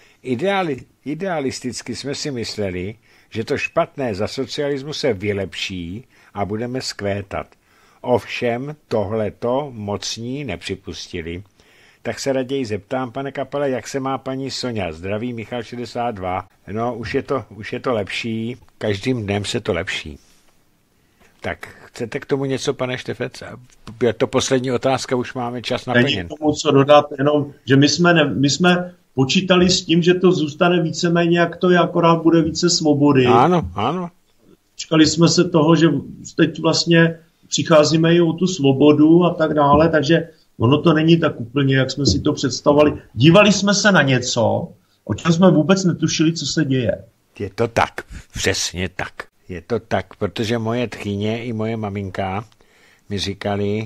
Idealisticky jsme si mysleli, že to špatné za socialismu se vylepší a budeme zkvétat. Ovšem tohleto mocní nepřipustili. Tak se raději zeptám, pane Kapele, jak se má paní Soňa? Zdraví, Michal 62. No, už je to lepší. Každým dnem se to lepší. Tak chcete k tomu něco, pane Štefec? Je to poslední otázka, už máme čas naplněn. Není tomu co dodat, jenom, že my jsme počítali s tím, že to zůstane víceméně jak to je, akorát bude více svobody. Ano. Čekali jsme se toho, že teď vlastně přicházíme i o tu svobodu a tak dále, takže ono to není tak úplně, jak jsme si to představovali. Dívali jsme se na něco, o čem jsme vůbec netušili, co se děje. Je to tak, přesně tak. Je to tak, protože moje tchyně i moje maminka mi říkali,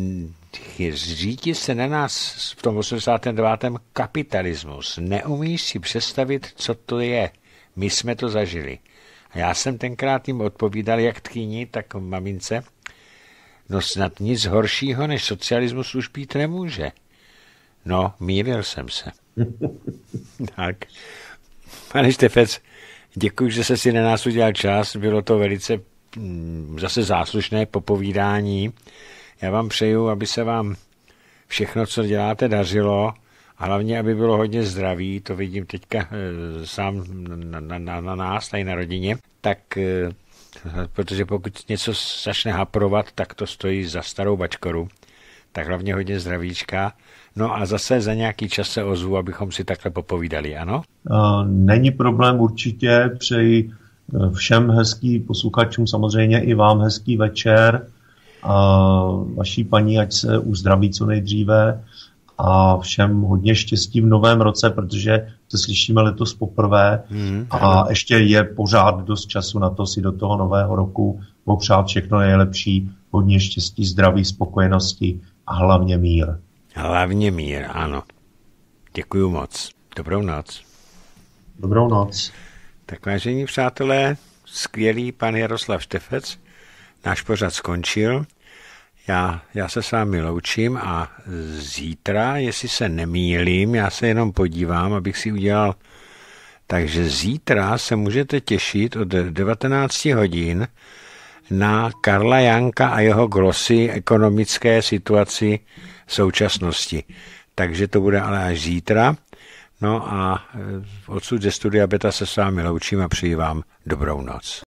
řídí se na nás v tom 89. kapitalismus. Neumíš si představit, co to je. My jsme to zažili. A já jsem tenkrát jim odpovídal jak tchyni, tak mamince. No snad nic horšího než socialismus už být nemůže. No, mýlil jsem se. Tak. Pane Štefec, děkuji, že jste si na nás udělal čas. Bylo to velice zase záslušné popovídání. Já vám přeju, aby se vám všechno, co děláte, dařilo a hlavně, aby bylo hodně zdraví. To vidím teďka sám na nás, tady na rodině. Tak, protože pokud něco začne haprovat, tak to stojí za starou bačkoru. Tak hlavně hodně zdravíčka. No a zase za nějaký čas se ozvu, abychom si takhle popovídali, ano? Není problém určitě. Přeji všem hezký posluchačům, samozřejmě i vám hezký večer. Vaší paní, ať se uzdraví co nejdříve a všem hodně štěstí v novém roce, protože se slyšíme letos poprvé a ještě je pořád dost času na to si do toho nového roku popřát všechno nejlepší, hodně štěstí, zdraví, spokojenosti a hlavně mír. Hlavně mír, ano. Děkuju moc. Dobrou noc. Dobrou noc. Tak vážení přátelé, skvělý pan Jaroslav Štefec, náš pořad skončil. Já se s vámi loučím a zítra, jestli se nemýlím, já se jenom podívám, abych si udělal. Takže zítra se můžete těšit od 19 hodin na Karla Janka a jeho glosy ekonomické situaci současnosti. Takže to bude ale až zítra. No a odsud ze studia Beta se s vámi loučím a přeji vám dobrou noc.